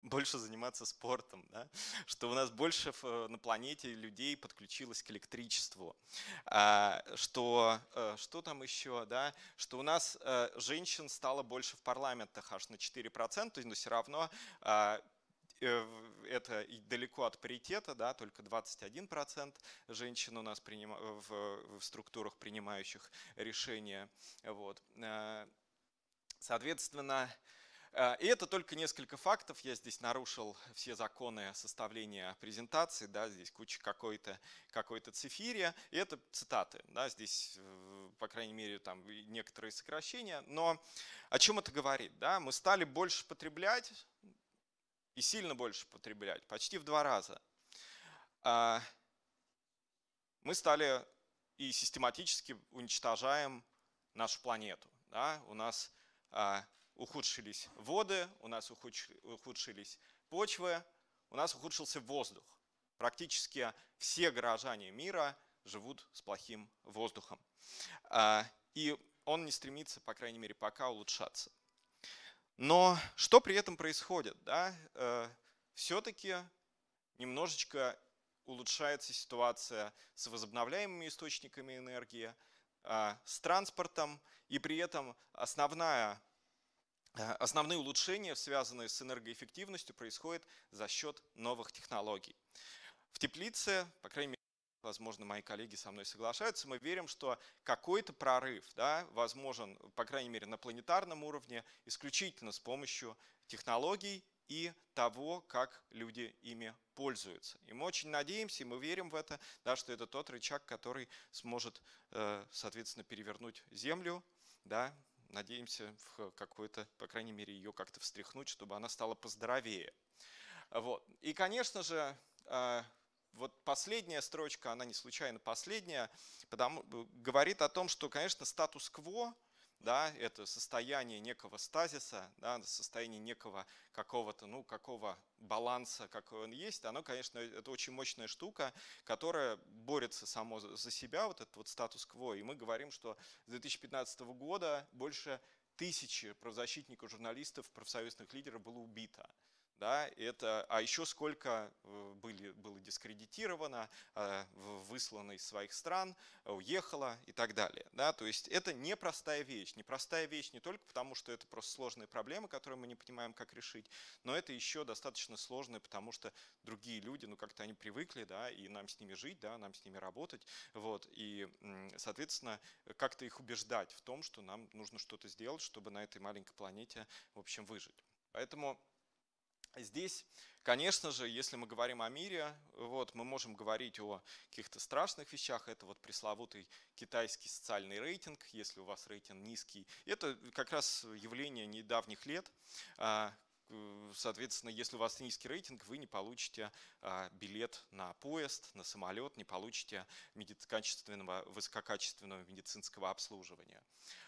больше заниматься спортом, да? Что у нас больше на планете людей подключилось к электричеству, что там еще, да? Что у нас женщин стало больше в парламентах аж на 4%, но все равно это далеко от паритета, да, только 21% женщин у нас в структурах, принимающих решения. Вот. Соответственно, и это только несколько фактов. Я здесь нарушил все законы составления презентации, да, здесь куча какой-то цифирия, и это цитаты, да, здесь, по крайней мере, там некоторые сокращения. Но о чем это говорит? Да? Мы стали больше потреблять, и сильно больше потреблять, почти в 2 раза. Мы стали и систематически уничтожаем нашу планету. Да? У нас ухудшились воды, у нас ухудшились почвы, у нас ухудшился воздух. Практически все горожане мира живут с плохим воздухом. И он не стремится, по крайней мере, пока улучшаться. Но что при этом происходит? Да? Все-таки немножечко улучшается ситуация с возобновляемыми источниками энергии, с транспортом, и при этом основные улучшения, связанные с энергоэффективностью, происходят за счет новых технологий. В теплице, по крайней мере, возможно, мои коллеги со мной соглашаются, мы верим, что какой-то прорыв, да, возможен, по крайней мере, на планетарном уровне, исключительно с помощью технологий и того, как люди ими пользуются. И мы очень надеемся, и мы верим в это, да, что это тот рычаг, который сможет, соответственно, перевернуть Землю. Да, надеемся в какой-то, по крайней мере, ее как-то встряхнуть, чтобы она стала поздоровее. Вот. И, конечно же, вот последняя строчка, она не случайно последняя, говорит о том, что, конечно, статус-кво, да, это состояние некого стазиса, да, состояние некого какого-то, ну, какого баланса, какой он есть, оно, конечно, это очень мощная штука, которая борется само за себя, вот этот вот статус-кво. И мы говорим, что с 2015 года больше 1000 правозащитников, журналистов, профсоюзных лидеров было убито. Да, а еще сколько было дискредитировано, выслано из своих стран, уехало и так далее. Да, то есть это непростая вещь. Непростая вещь не только потому, что это просто сложные проблемы, которые мы не понимаем, как решить, но это еще достаточно сложно, потому что другие люди, ну как-то они привыкли, да, и нам с ними жить, да, нам с ними работать. Вот, и, соответственно, как-то их убеждать в том, что нам нужно что-то сделать, чтобы на этой маленькой планете, в общем, выжить. Поэтому здесь, конечно же, если мы говорим о мире, вот, мы можем говорить о каких-то страшных вещах. Это вот пресловутый китайский социальный рейтинг, если у вас рейтинг низкий. Это как раз явление недавних лет. Соответственно, если у вас низкий рейтинг, вы не получите билет на поезд, на самолет, не получите высококачественного медицинского обслуживания.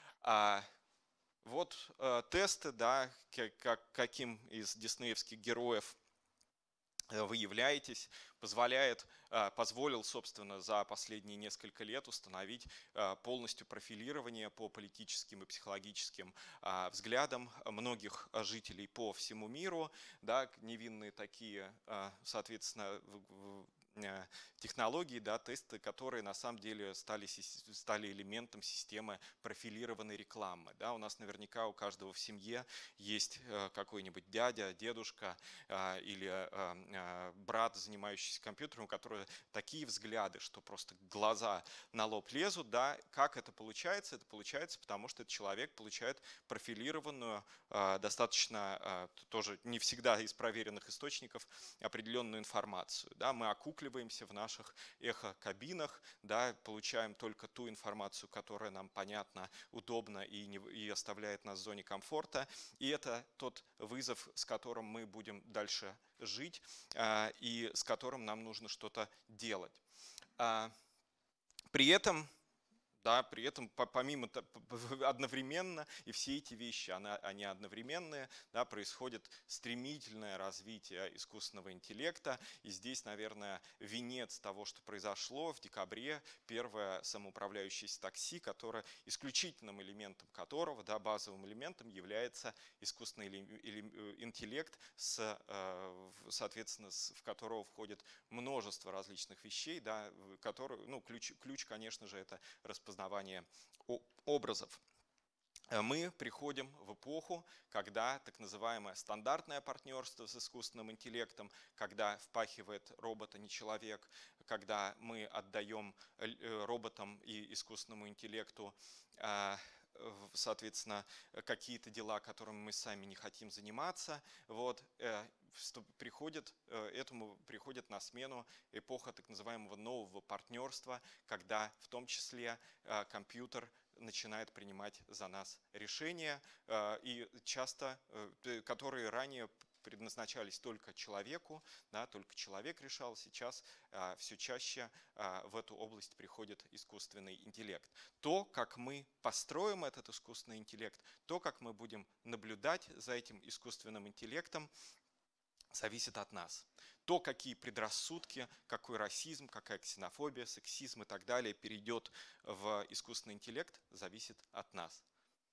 Вот тесты, да, каким из диснеевских героев вы являетесь, позволил, собственно, за последние несколько лет установить полностью профилирование по политическим и психологическим взглядам многих жителей по всему миру, да, невинные такие, соответственно, технологии, да, тесты, которые на самом деле стали элементом системы профилированной рекламы. Да. У нас наверняка у каждого в семье есть какой-нибудь дядя, дедушка или брат, занимающийся компьютером, у которого такие взгляды, что просто глаза на лоб лезут. Да. Как это получается? Это получается, потому что этот человек получает профилированную, достаточно тоже не всегда из проверенных источников, определенную информацию. Да. Мы окукливаемся в наших эхо-кабинах, да, получаем только ту информацию, которая нам понятна, удобна и оставляет нас в зоне комфорта. И это тот вызов, с которым мы будем дальше жить и с которым нам нужно что-то делать. При этом Да, при этом помимо одновременно, и все эти вещи, они одновременные, да, происходит стремительное развитие искусственного интеллекта. И здесь, наверное, венец того, что произошло в декабре, первое самоуправляющееся такси, которое исключительным элементом которого, да, базовым элементом является искусственный интеллект, соответственно, в которого входит множество различных вещей, да, которые, ну, ключ, конечно же, это распознавание образов. Мы приходим в эпоху, когда так называемое стандартное партнерство с искусственным интеллектом, когда впахивает робот, а не человек, когда мы отдаем роботам и искусственному интеллекту, соответственно, какие-то дела, которыми мы сами не хотим заниматься, вот, этому приходит на смену эпоха так называемого нового партнерства, когда в том числе компьютер начинает принимать за нас решения, и часто, которые ранее предназначались только человеку, да, только человек решал, сейчас все чаще в эту область приходит искусственный интеллект. То, как мы построим этот искусственный интеллект, то, как мы будем наблюдать за этим искусственным интеллектом, зависит от нас. То, какие предрассудки, какой расизм, какая ксенофобия, сексизм и так далее перейдет в искусственный интеллект, зависит от нас.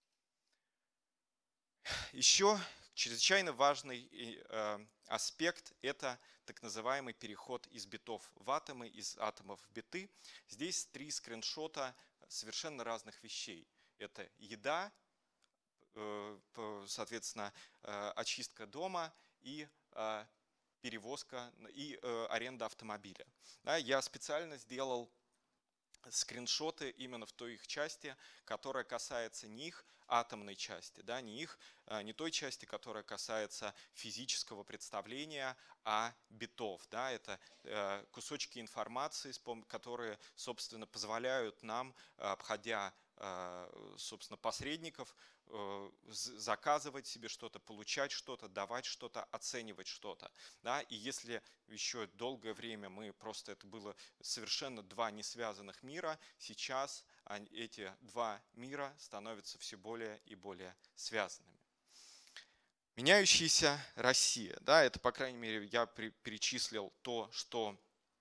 Еще чрезвычайно важный аспект – это так называемый переход из битов в атомы, из атомов в биты. Здесь 3 скриншота совершенно разных вещей. Это еда, соответственно, очистка дома и перевозка и аренда автомобиля. Да, я специально сделал скриншоты именно в той их части, которая касается не их атомной части, да, не той части, которая касается физического представления, а битов. Да, это кусочки информации, которые, собственно, позволяют нам, обходя, собственно, посредников, заказывать себе что-то, получать что-то, давать что-то, оценивать что-то. Да? И если еще долгое время это было совершенно 2 несвязанных мира, сейчас эти 2 мира становятся все более и более связанными. Меняющаяся Россия. Да, это, по крайней мере, я перечислил то, что,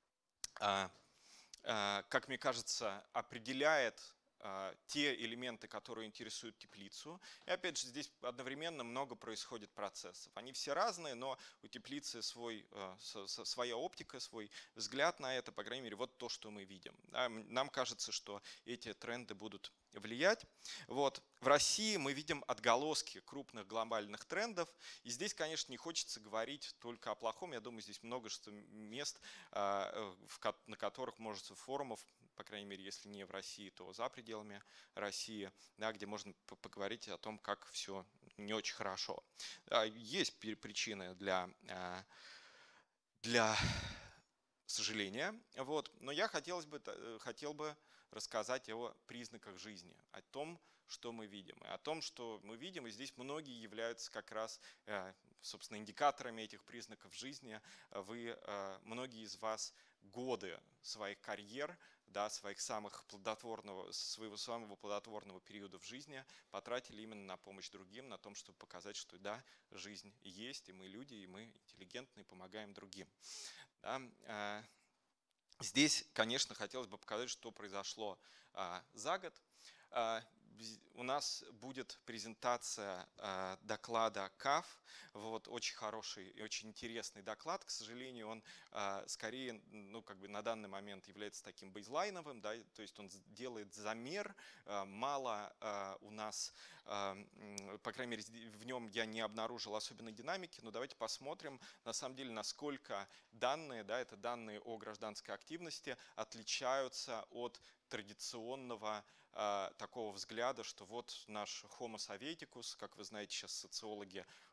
как мне кажется, определяет те элементы, которые интересуют теплицу. И опять же, здесь одновременно много происходит процессов. Они все разные, но у теплицы своя оптика, свой взгляд на это, по крайней мере, вот то, что мы видим. Нам кажется, что эти тренды будут влиять. Вот. В России мы видим отголоски крупных глобальных трендов. И здесь, конечно, не хочется говорить только о плохом. Я думаю, здесь множество мест, на которых множество форумов, по крайней мере, если не в России, то за пределами России, да, где можно поговорить о том, как все не очень хорошо. Есть причины для сожаления, вот, но я хотел бы рассказать о признаках жизни, о том, что мы видим. И о том, что мы видим, и здесь многие являются как раз, собственно, индикаторами этих признаков жизни. Многие из вас годы своих карьер, да, своего самого плодотворного периода в жизни потратили именно на помощь другим, на том, чтобы показать, что да, жизнь есть, и мы люди, и мы интеллигентны, и помогаем другим. Да. Здесь, конечно, хотелось бы показать, что произошло за год. У нас будет презентация доклада КАФ. Вот, очень хороший и очень интересный доклад. К сожалению, он скорее, на данный момент является таким бейзлайновым, да, то есть он делает замер. Мало у нас, по крайней мере, в нем я не обнаружил особенной динамики, но давайте посмотрим, на самом деле, насколько данные, да, это данные о гражданской активности, отличаются от традиционного такого взгляда, что вот наш Homo sovieticus, как вы знаете, сейчас социологи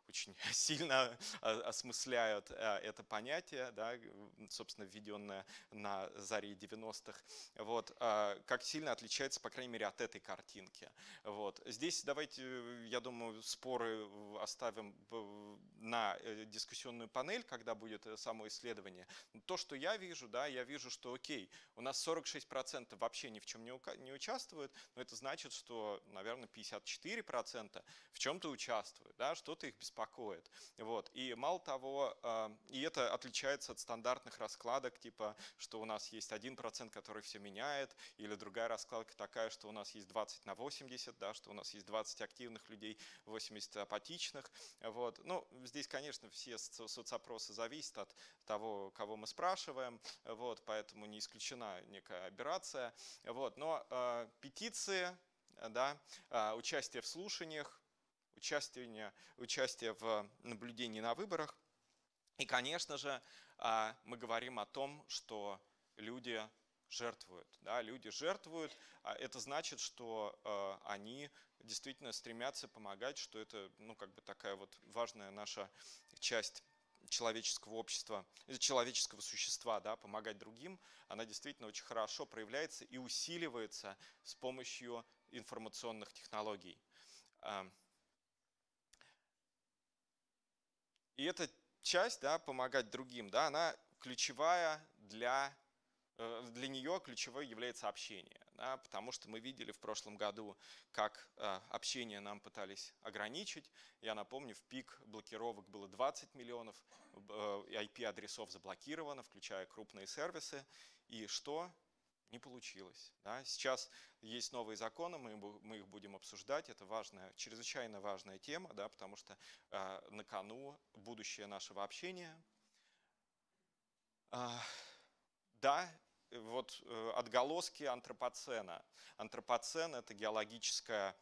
очень сильно осмысляют это понятие, да, собственно, введенное на заре 90-х. Вот, как сильно отличается, по крайней мере, от этой картинки. Вот. Здесь давайте, я думаю, споры оставим на дискуссионную панель, когда будет само исследование. То, что я вижу, да, я вижу, что окей, у нас 46% вообще ни в чем не участвуют, но это значит, что, наверное, 54% в чем-то участвуют, да, что-то их беспокоит. Вот. И мало того, и это отличается от стандартных раскладок, типа, что у нас есть 1%, который все меняет, или другая раскладка такая, что у нас есть 20/80, да, что у нас есть 20 активных людей, 80 апатичных. Вот. Ну, здесь, конечно, все соцопросы зависят от того, кого мы спрашиваем, вот, поэтому не исключена некая аберрация. Вот. Но петиции, да, участие в слушаниях, участие в наблюдении на выборах. И, конечно же, мы говорим о том, что люди жертвуют. Да, люди жертвуют, это значит, что они действительно стремятся помогать, что это, ну, как бы такая вот важная наша часть человеческого общества, человеческого существа, да, помогать другим, она действительно очень хорошо проявляется и усиливается с помощью информационных технологий. И эта часть, да, помогать другим, да, она ключевая для нее ключевой является общение, да, потому что мы видели в прошлом году, как общение нам пытались ограничить. Я напомню, в пик блокировок было 20 миллионов IP-адресов заблокировано, включая крупные сервисы. И что? Не получилось. Да. Сейчас есть новые законы, мы их будем обсуждать. Это важная, чрезвычайно важная тема, да, потому что на кону будущее нашего общения. Да, вот отголоски антропоцена. Антропоцен – это геологическая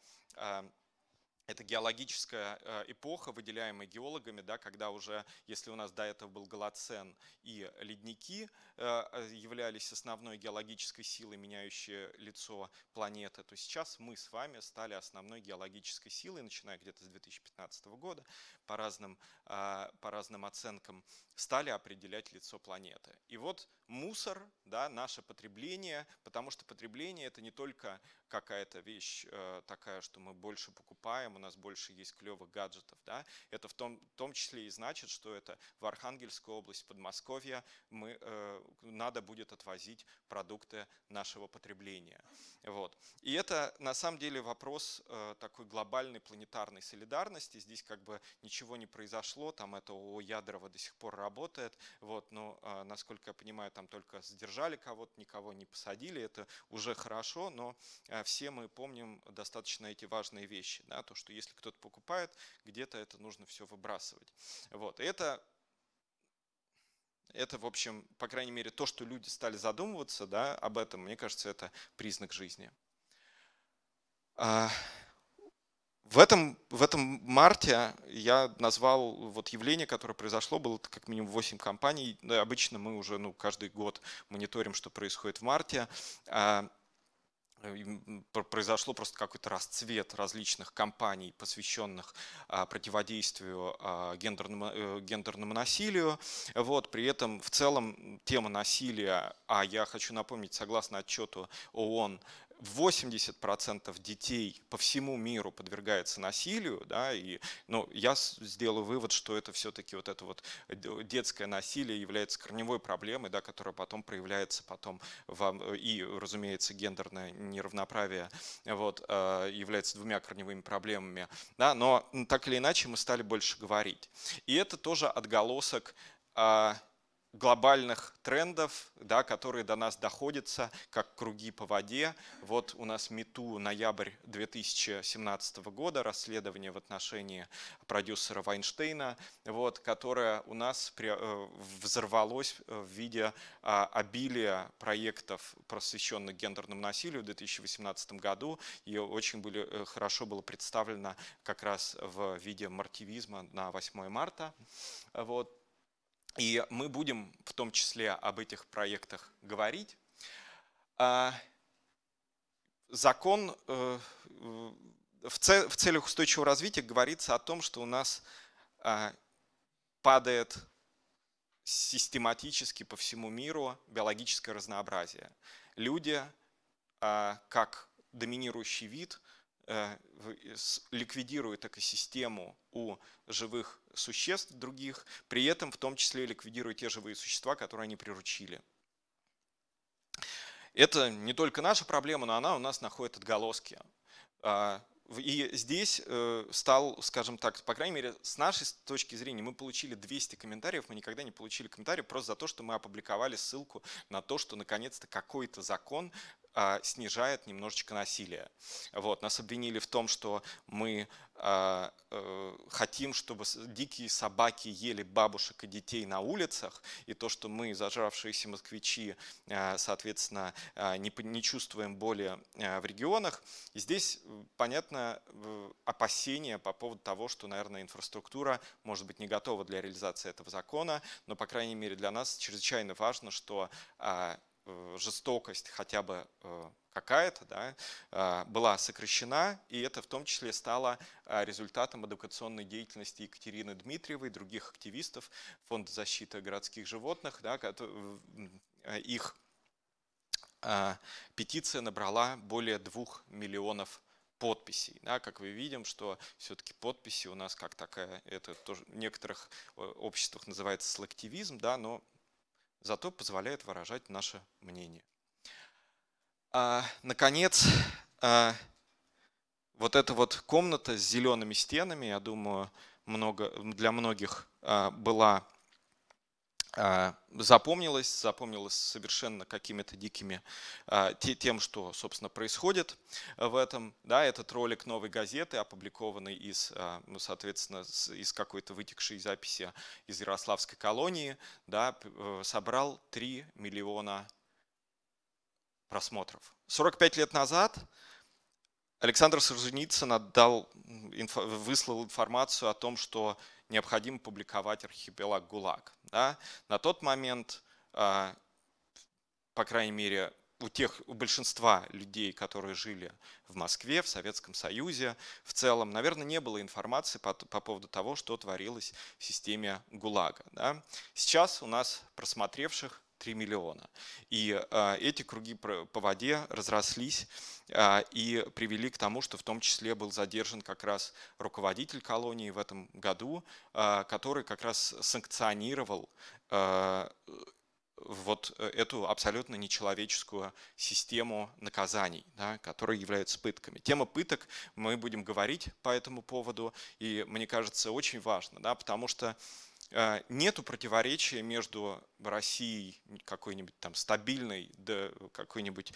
эпоха, выделяемая геологами, да, когда уже, если у нас до этого был голоцен и ледники являлись основной геологической силой, меняющей лицо планеты, то сейчас мы с вами стали основной геологической силой, начиная где-то с 2015 года, по разным оценкам, стали определять лицо планеты. И вот мусор, да, наше потребление, потому что потребление – это не только какая-то вещь такая, что мы больше покупаем, у нас больше есть клевых гаджетов, да, это в том числе и значит, что это в Архангельскую область, Подмосковье надо будет отвозить продукты нашего потребления. Вот. И это на самом деле вопрос такой глобальной планетарной солидарности. Здесь как бы ничего не произошло, там это ООО «Ядрово» до сих пор работает, вот, но, насколько я понимаю, там только задержали кого-то, никого не посадили, это уже хорошо, но все мы помним достаточно эти важные вещи, да, то, что если кто-то покупает, где-то это нужно все выбрасывать. Вот. И это, в общем, по крайней мере, то, что люди стали задумываться, да, об этом, мне кажется, это признак жизни. В этом марте я назвал вот явление, которое произошло, было как минимум 8 компаний. Обычно мы уже каждый год мониторим, что происходит в марте. Произошло просто какой-то расцвет различных кампаний, посвященных противодействию гендерному насилию. Вот, при этом в целом тема насилия, я хочу напомнить, согласно отчету ООН, 80% детей по всему миру подвергается насилию, да, и я сделаю вывод, что это все-таки вот это вот детское насилие является корневой проблемой, да, которая потом проявляется и, разумеется, гендерное неравноправие вот, является двумя корневыми проблемами, да, но так или иначе мы стали больше говорить. И это тоже отголосок глобальных трендов, да, которые до нас доходятся, как круги по воде. Вот у нас МИТУ, ноябрь 2017 года, расследование в отношении продюсера Вайнштейна, вот, которое у нас взорвалось в виде обилия проектов, посвященных гендерному насилию в 2018 году, и очень хорошо было представлено как раз в виде мартивизма на 8 марта. Вот. И мы будем в том числе об этих проектах говорить. Закон в целях устойчивого развития говорится о том, что у нас падает систематически по всему миру биологическое разнообразие. Люди, как доминирующий вид, ликвидируют экосистему у живых существ других, при этом в том числе ликвидируют те живые существа, которые они приручили. Это не только наша проблема, но она у нас находит отголоски. И здесь стал, скажем так, по крайней мере, с нашей точки зрения, мы получили 200 комментариев, мы никогда не получили комментариев просто за то, что мы опубликовали ссылку на то, что наконец-то какой-то закон снижает немножечко насилие. Вот. Нас обвинили в том, что мы хотим, чтобы дикие собаки ели бабушек и детей на улицах, и то, что мы, зажравшиеся москвичи, соответственно, не чувствуем боли в регионах. И здесь, понятно, опасения по поводу того, что, наверное, инфраструктура может быть не готова для реализации этого закона, но, по крайней мере, для нас чрезвычайно важно, что жестокость хотя бы какая-то, да, была сокращена, и это в том числе стало результатом эдукационной деятельности Екатерины Дмитриевой и других активистов Фонда защиты городских животных. Да, их петиция набрала более 2 миллионов подписей. Да, как мы видим, что все-таки подписи у нас как такая, это тоже в некоторых обществах называется селективизм, да, но зато позволяет выражать наше мнение. Наконец, вот эта вот комната с зелеными стенами, я думаю, для многих была запомнилась совершенно какими-то дикими тем, что, собственно, происходит в этом. Да, этот ролик «Новой газеты», опубликованный соответственно, из какой-то вытекшей записи из Ярославской колонии, да, собрал 3 миллиона просмотров. 45 лет назад Александр Солженицын выслал информацию о том, что необходимо публиковать архипелаг ГУЛАГ. Да? На тот момент, по крайней мере, у большинства людей, которые жили в Москве, в Советском Союзе, в целом, наверное, не было информации по поводу того, что творилось в системе ГУЛАГа. Да? Сейчас у нас просмотревших 3 миллиона. И эти круги по воде разрослись и привели к тому, что в том числе был задержан как раз руководитель колонии в этом году, который как раз санкционировал вот эту абсолютно нечеловеческую систему наказаний, да, которые являются пытками. Тема пыток, мы будем говорить по этому поводу, и мне кажется, очень важно, да, потому что нету противоречия между Россией какой-нибудь там стабильной, да, какой-нибудь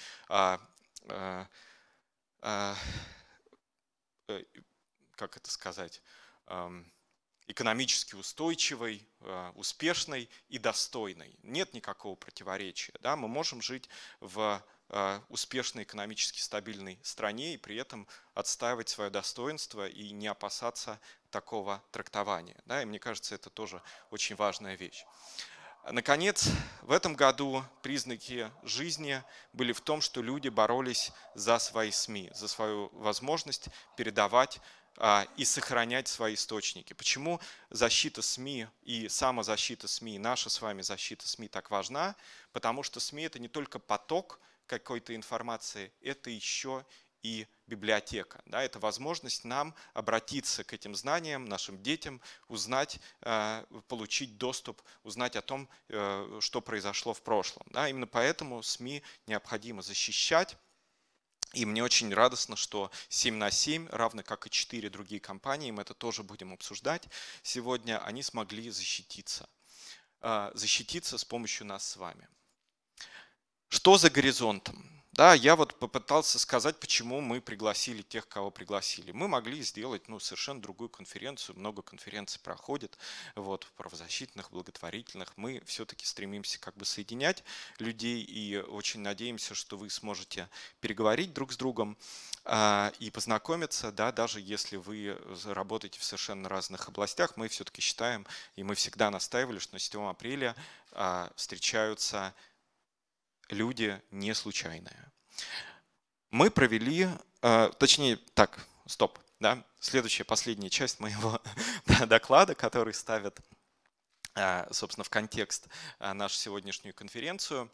как это сказать, экономически устойчивой, успешной и достойной. Нет никакого противоречия. Да? Мы можем жить в успешной, экономически стабильной стране и при этом отстаивать свое достоинство и не опасаться такого трактования. Да? И мне кажется, это тоже очень важная вещь. Наконец, в этом году признаки жизни были в том, что люди боролись за свои СМИ, за свою возможность передавать и сохранять свои источники. Почему защита СМИ и самозащита СМИ, наша с вами защита СМИ так важна? Потому что СМИ – это не только поток какой-то информации, это еще и библиотека. Да, это возможность нам обратиться к этим знаниям, нашим детям, узнать, получить доступ, узнать о том, что произошло в прошлом. Да, именно поэтому СМИ необходимо защищать. И мне очень радостно, что 7 на 7, равно как и 4 другие компании, мы это тоже будем обсуждать сегодня, они смогли защититься с помощью нас с вами. Что за горизонтом? Да, я вот попытался сказать, почему мы пригласили тех, кого пригласили. Мы могли сделать совершенно другую конференцию, много конференций проходит, вот, правозащитных, благотворительных. Мы все-таки стремимся как бы соединять людей и очень надеемся, что вы сможете переговорить друг с другом и познакомиться, да, даже если вы работаете в совершенно разных областях. Мы все-таки считаем, и мы всегда настаивали, что на 7 апреля встречаются люди не случайные. Мы провели, точнее, так, стоп. Да? Следующая, последняя часть моего доклада, который ставит, собственно, в контекст нашу сегодняшнюю конференцию.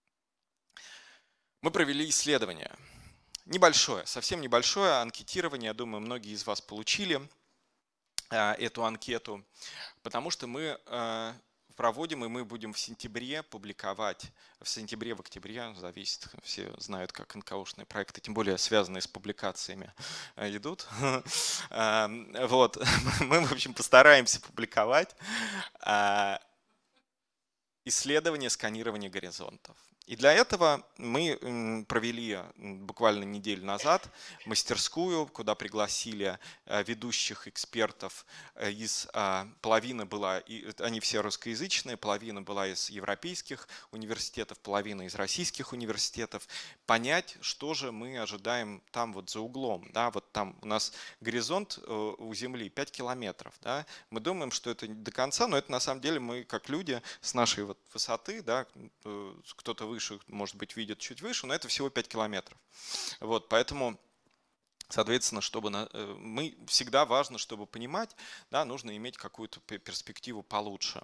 Мы провели исследование. Небольшое, совсем небольшое анкетирование. Я думаю, многие из вас получили эту анкету, потому что мы проводим, и мы будем в сентябре публиковать, в сентябре, в октябре, зависит, все знают, как НКОшные проекты, тем более связанные с публикациями, идут. Вот, мы, в общем, постараемся публиковать исследование сканирования горизонтов. И для этого мы провели буквально неделю назад мастерскую, куда пригласили ведущих экспертов из половина была, они все русскоязычные, половина была из европейских университетов, половина из российских университетов, понять, что же мы ожидаем там вот за углом. Да, вот там у нас горизонт у Земли 5 километров. Да, мы думаем, что это до конца, но это на самом деле мы как люди с нашей вот высоты, да, кто-то выше, может быть, видит чуть выше, но это всего 5 километров. Вот, поэтому, соответственно, чтобы мы всегда важно, чтобы понимать, да, нужно иметь какую-то перспективу получше.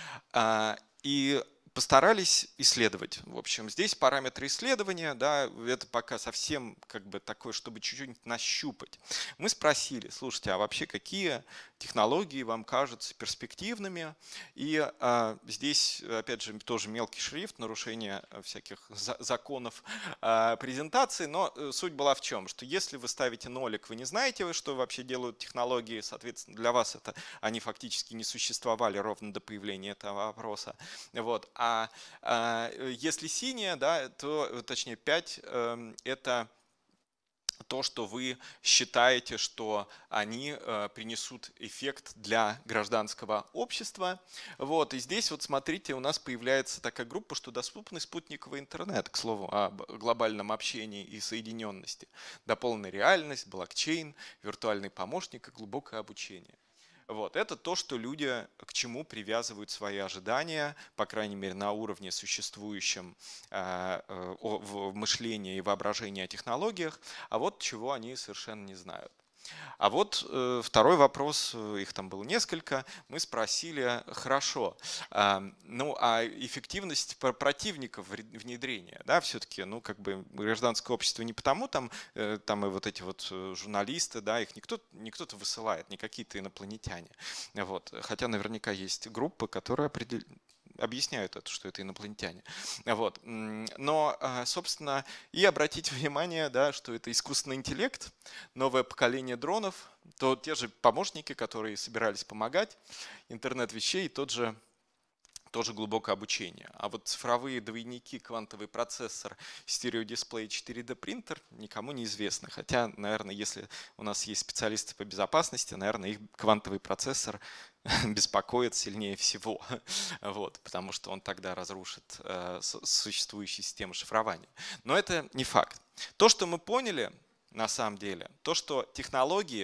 И постарались исследовать. В общем, здесь параметры исследования, да, это пока совсем как бы такое, чтобы чуть-чуть нащупать. Мы спросили, слушайте, а вообще какие технологии вам кажутся перспективными? И здесь, опять же, тоже мелкий шрифт, нарушение всяких законов презентации, но суть была в чем, что если вы ставите нолик, вы не знаете, что вообще делают технологии, соответственно, для вас это они фактически не существовали ровно до появления этого вопроса. Вот. А если синяя, да, то, точнее 5, это то, что вы считаете, что они принесут эффект для гражданского общества. Вот. И здесь вот смотрите, у нас появляется такая группа, что доступный спутниковый интернет, к слову, об глобальном общении и соединенности. Дополненная реальность, блокчейн, виртуальный помощник и глубокое обучение. Вот. Это то, что люди к чему привязывают свои ожидания, по крайней мере, на уровне существующем в мышлении и воображении о технологиях, а вот чего они совершенно не знают. А вот второй вопрос, их там было несколько, мы спросили, хорошо, ну а эффективность противников внедрения, да, все-таки, ну как бы гражданское общество не потому, там и вот эти вот журналисты, да, их никто-то высылает, не какие-то инопланетяне, вот, хотя наверняка есть группы, которые объясняют это, что это инопланетяне. Вот. Но, собственно, и обратите внимание, да, что это искусственный интеллект, новое поколение дронов, то те же помощники, которые собирались помогать, интернет вещей, тоже глубокое обучение. А вот цифровые двойники, квантовый процессор, стереодисплей, 4D принтер никому не известны. Хотя, наверное, если у нас есть специалисты по безопасности, наверное, их квантовый процессор беспокоит сильнее всего, вот, потому что он тогда разрушит существующие системы шифрования. Но это не факт. То, что мы поняли на самом деле, то, что технологии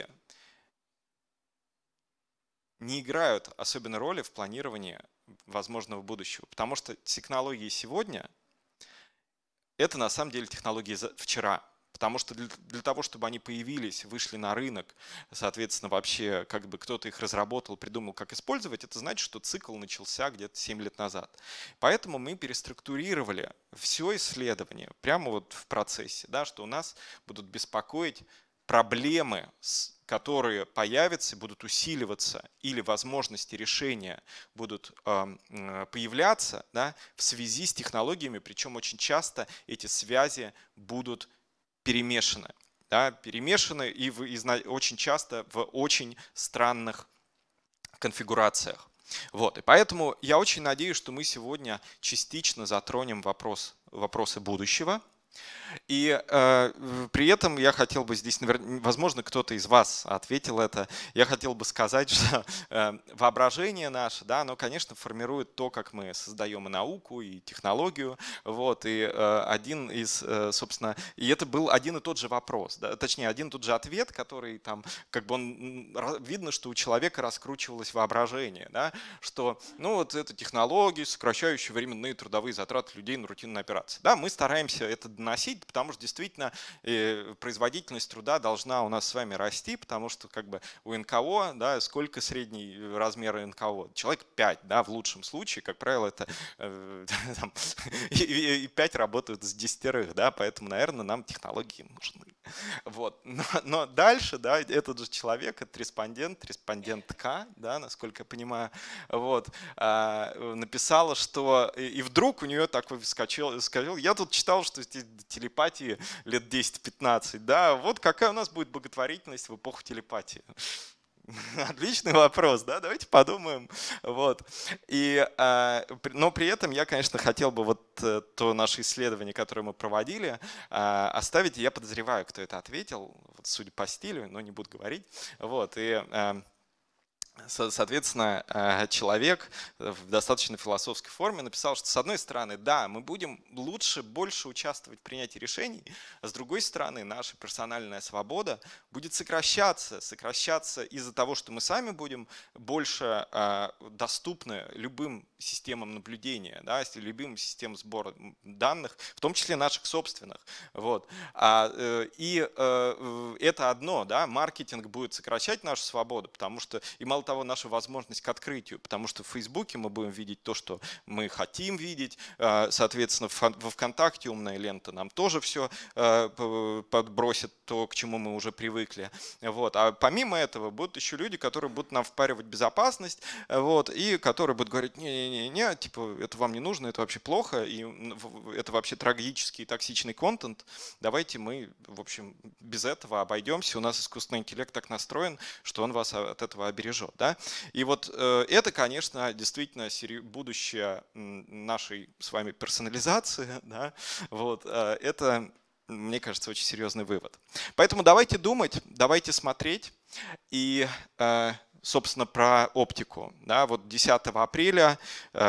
не играют особенной роли в планировании возможного будущего, потому что технологии сегодня – это на самом деле технологии вчера. Потому что для того, чтобы они появились, вышли на рынок, соответственно, вообще как бы кто-то их разработал, придумал, как использовать, это значит, что цикл начался где-то 7 лет назад. Поэтому мы переструктурировали все исследование прямо вот в процессе, да, что у нас будут беспокоить проблемы, которые появятся, будут усиливаться, или возможности решения будут появляться, да, в связи с технологиями, причем очень часто эти связи будут перемешаны. Да, перемешаны и очень часто в очень странных конфигурациях. Вот, и поэтому я очень надеюсь, что мы сегодня частично затронем вопросы будущего. И при этом я хотел бы здесь, возможно, кто-то из вас ответил это, я хотел бы сказать, что воображение наше, да, оно, конечно, формирует то, как мы создаем и науку, и технологию. Вот, и один из, собственно, и это был один и тот же вопрос, да, точнее, один и тот же ответ, который там, как бы видно, что у человека раскручивалось воображение, да, что, ну, вот это технологии, сокращающие временные трудовые затраты людей на рутинные операции. Да, мы стараемся это приносить, потому что действительно производительность труда должна у нас с вами расти, потому что как бы у НКО, да, сколько средний размер НКО? Человек 5, да, в лучшем случае, как правило, это и 5 работают с 10, да, поэтому, наверное, нам технологии нужны. Вот. Но дальше, да, этот же человек, это респондентка, да, насколько я понимаю, вот, написала, что и вдруг у нее такой сказал, я тут читал, что телепатии лет 10-15, да, вот какая у нас будет благотворительность в эпоху телепатии. Отличный вопрос, да, давайте подумаем. Вот. Но при этом я, конечно, хотел бы вот то наше исследование, которое мы проводили, оставить. Я подозреваю, кто это ответил, вот, судя по стилю, но не буду говорить. Вот. И соответственно, человек в достаточно философской форме написал, что с одной стороны, да, мы будем лучше, больше участвовать в принятии решений, а с другой стороны, наша персональная свобода будет сокращаться из-за того, что мы сами будем больше доступны любым системам наблюдения, да, любым системам сбора данных, в том числе наших собственных. Вот. И это одно, да, маркетинг будет сокращать нашу свободу, потому что, и мало того, наша возможность к открытию, потому что в Фейсбуке мы будем видеть то, что мы хотим видеть, соответственно, во ВКонтакте умная лента нам тоже все подбросит, то, к чему мы уже привыкли. Вот. А помимо этого будут еще люди, которые будут нам впаривать безопасность, вот, и которые будут говорить, не-не-не, типа, это вам не нужно, это вообще плохо, и это вообще трагический и токсичный контент, давайте мы, в общем, без этого обойдемся, у нас искусственный интеллект так настроен, что он вас от этого обережет. Да? И вот это, конечно, действительно будущее нашей с вами персонализации. Да? Вот, это, мне кажется, очень серьезный вывод. Поэтому давайте думать, давайте смотреть. И, собственно, про оптику. Да? Вот 10 апреля,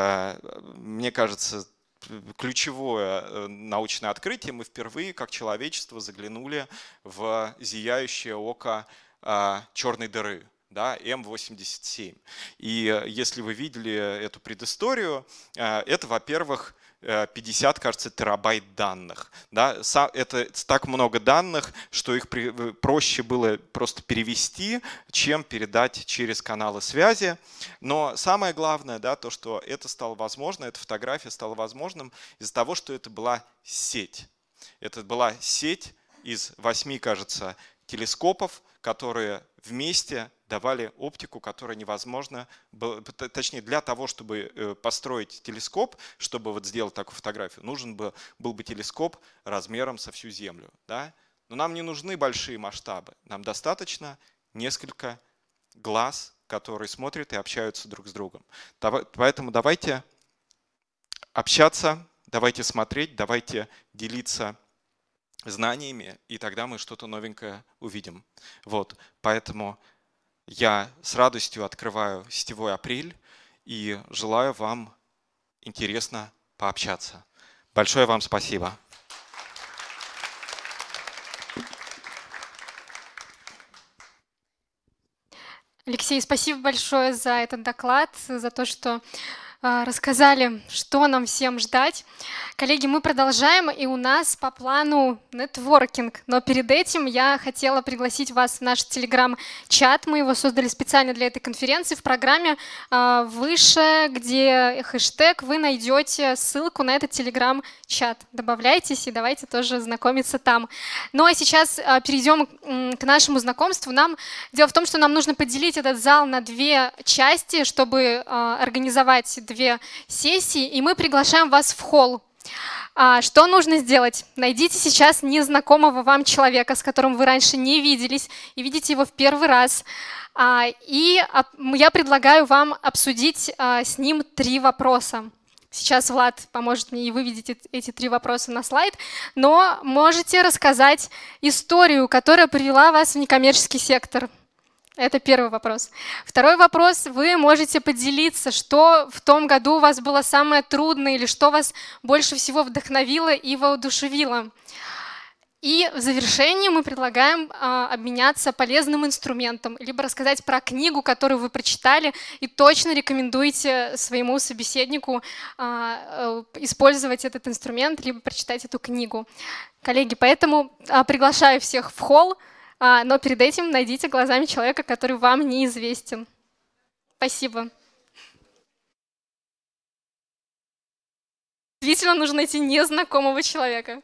мне кажется, ключевое научное открытие. Мы впервые, как человечество, заглянули в зияющее око черной дыры. Да, М87. И если вы видели эту предысторию, это, во-первых, 50, кажется, терабайт данных. Да? Это так много данных, что их проще было просто перевести, чем передать через каналы связи. Но самое главное, да, то, что это стало возможно, эта фотография стала возможным из-за того, что это была сеть. Это была сеть из 8, кажется, телескопов, которые вместе давали оптику, которая невозможно, точнее, для того, чтобы построить телескоп, чтобы вот сделать такую фотографию, нужен был бы телескоп размером со всю Землю. Да? Но нам не нужны большие масштабы, нам достаточно несколько глаз, которые смотрят и общаются друг с другом. Поэтому давайте общаться, давайте смотреть, давайте делиться знаниями, и тогда мы что-то новенькое увидим. Вот, поэтому я с радостью открываю сетевой апрель и желаю вам интересно пообщаться. Большое вам спасибо. Алексей, спасибо большое за этот доклад, за то, что рассказали, что нам всем ждать. Коллеги, мы продолжаем, и у нас по плану нетворкинг. Но перед этим я хотела пригласить вас в наш телеграм-чат. Мы его создали специально для этой конференции. В программе выше, где хэштег, вы найдете ссылку на этот телеграм-чат. Добавляйтесь и давайте тоже знакомиться там. Ну а сейчас перейдем к нашему знакомству. Дело в том, что нам нужно поделить этот зал на 2 части, чтобы организовать 2 сессии, и мы приглашаем вас в холл. Что нужно сделать? Найдите сейчас незнакомого вам человека, с которым вы раньше не виделись, и видите его в первый раз. И я предлагаю вам обсудить с ним 3 вопроса. Сейчас Влад поможет мне, и вы видите эти 3 вопроса на слайд, но можете рассказать историю, которая привела вас в некоммерческий сектор. Это первый вопрос. Второй вопрос. Вы можете поделиться, что в том году у вас было самое трудное или что вас больше всего вдохновило и воодушевило. И в завершении мы предлагаем обменяться полезным инструментом, либо рассказать про книгу, которую вы прочитали, и точно рекомендуете своему собеседнику использовать этот инструмент, либо прочитать эту книгу. Коллеги, поэтому приглашаю всех в холл, но перед этим найдите глазами человека, который вам неизвестен. Спасибо. Действительно нужно найти незнакомого человека.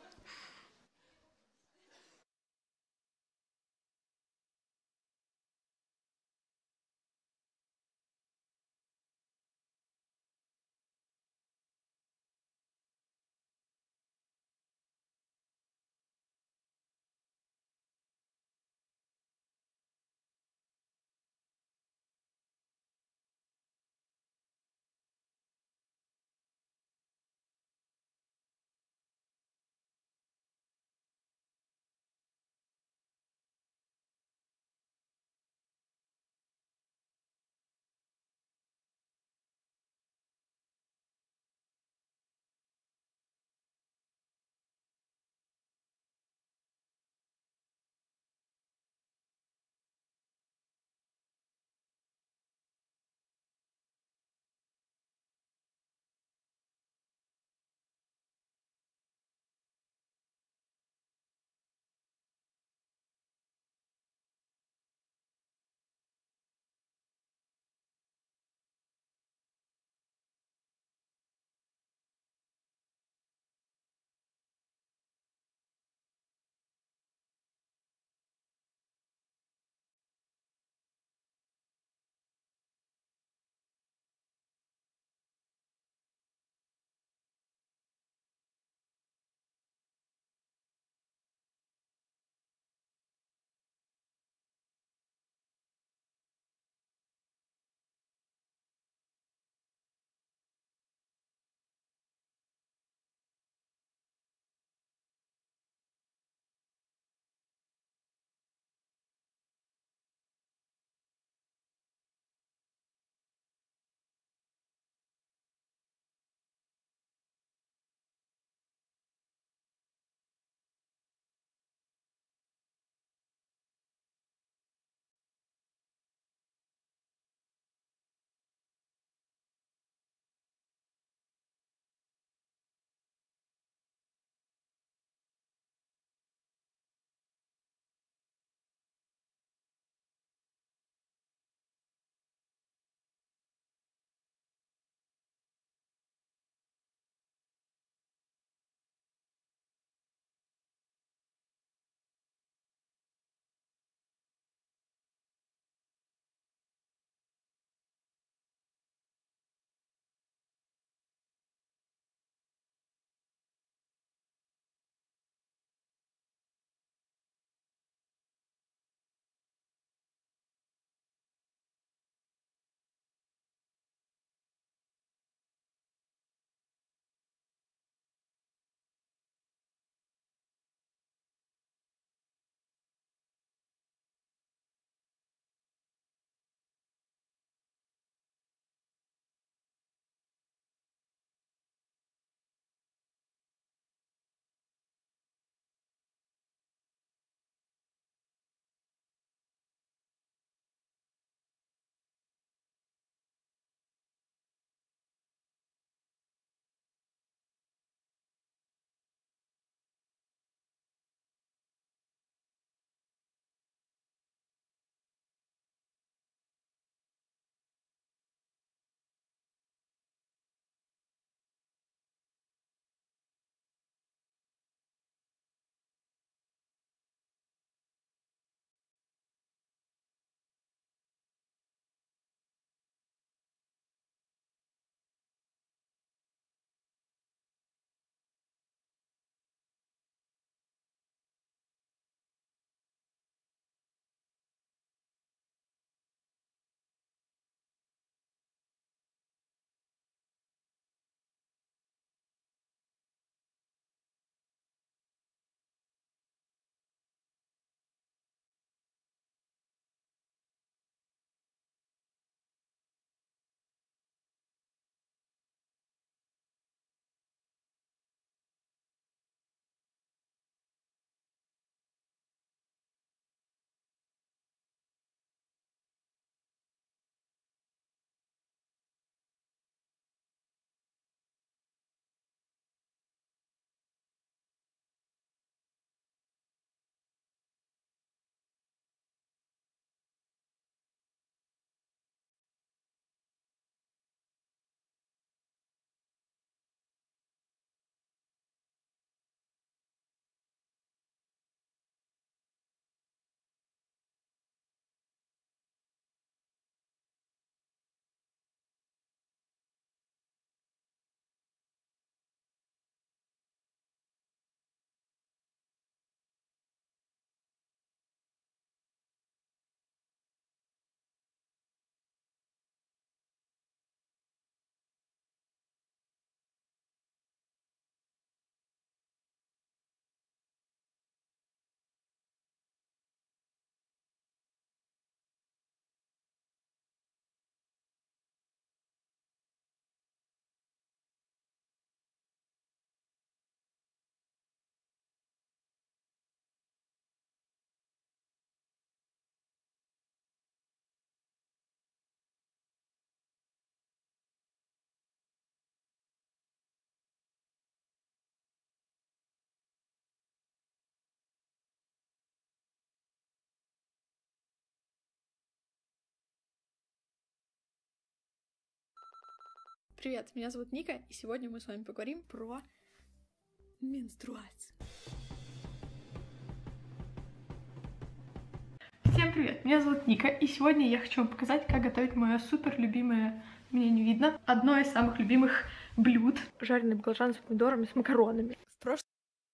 Привет, меня зовут Ника, и сегодня мы с вами поговорим про менструацию. Всем привет, меня зовут Ника, и сегодня я хочу вам показать, как готовить мое супер любимое, мне не видно, одно из самых любимых блюд. Жареные баклажаны с помидорами, с макаронами. В прошлом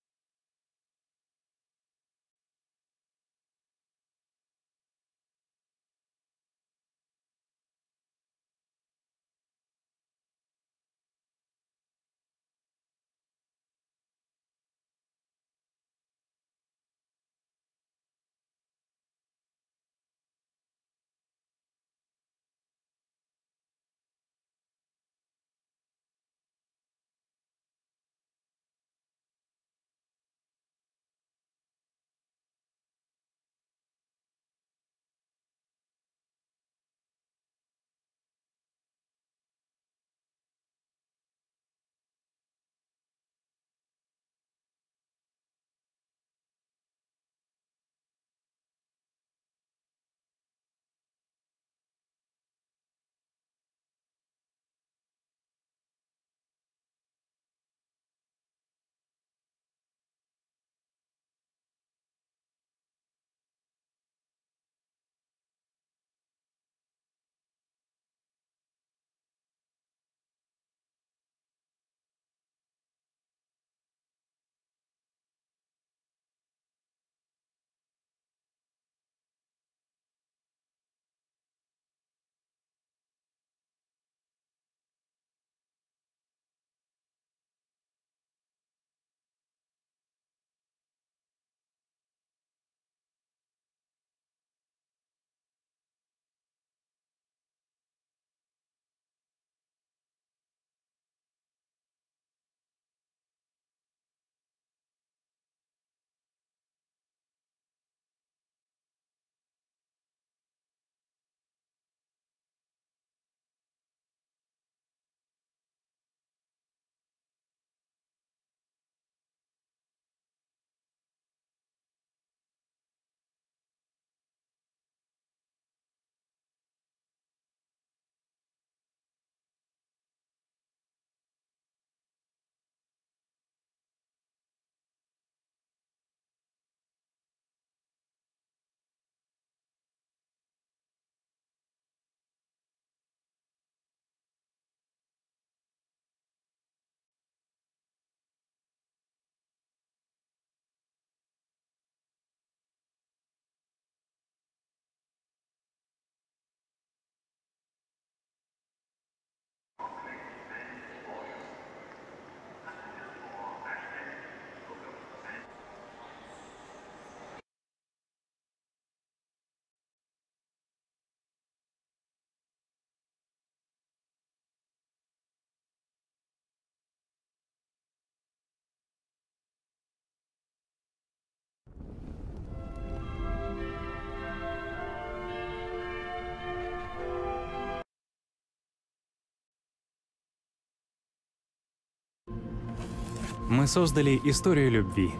Мы создали историю любви.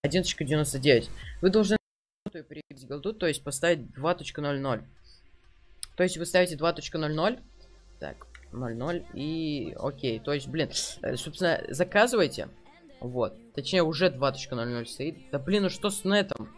1.99. Вы должны перейти голду, то есть поставить 2.00. То есть вы ставите 2.00. Так, 0.0 и окей. То есть, блин, собственно, заказывайте. Вот. Точнее, уже 2.00 стоит. Да блин, ну что с нетом?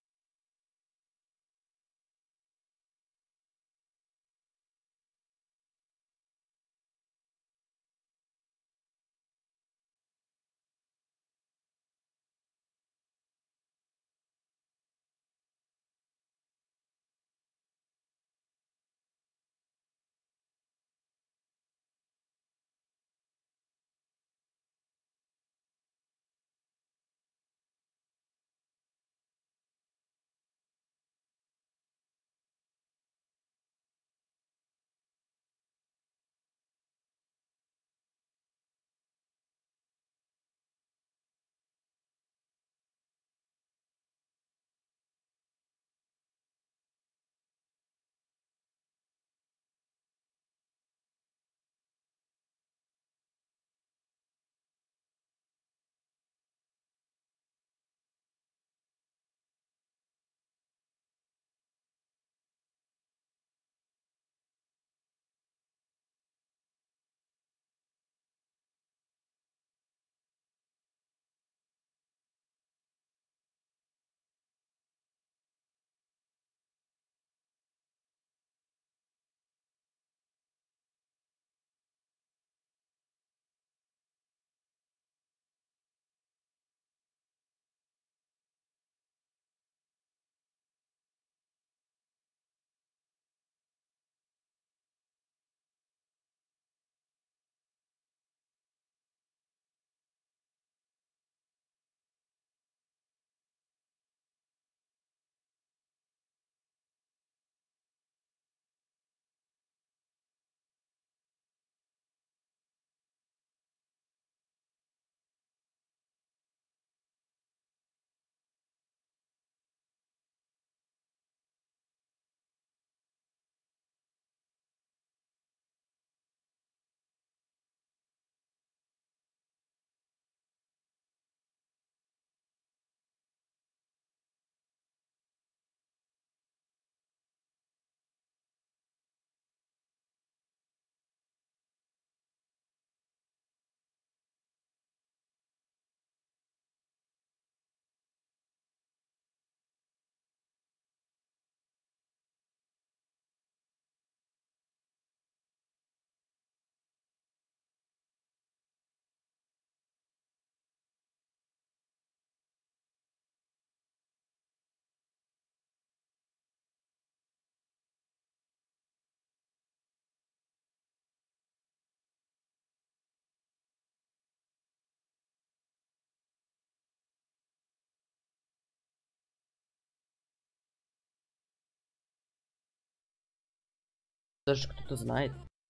Даже кто-то знает.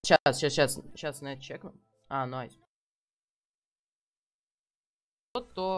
Сейчас на это чекну. А, найс. То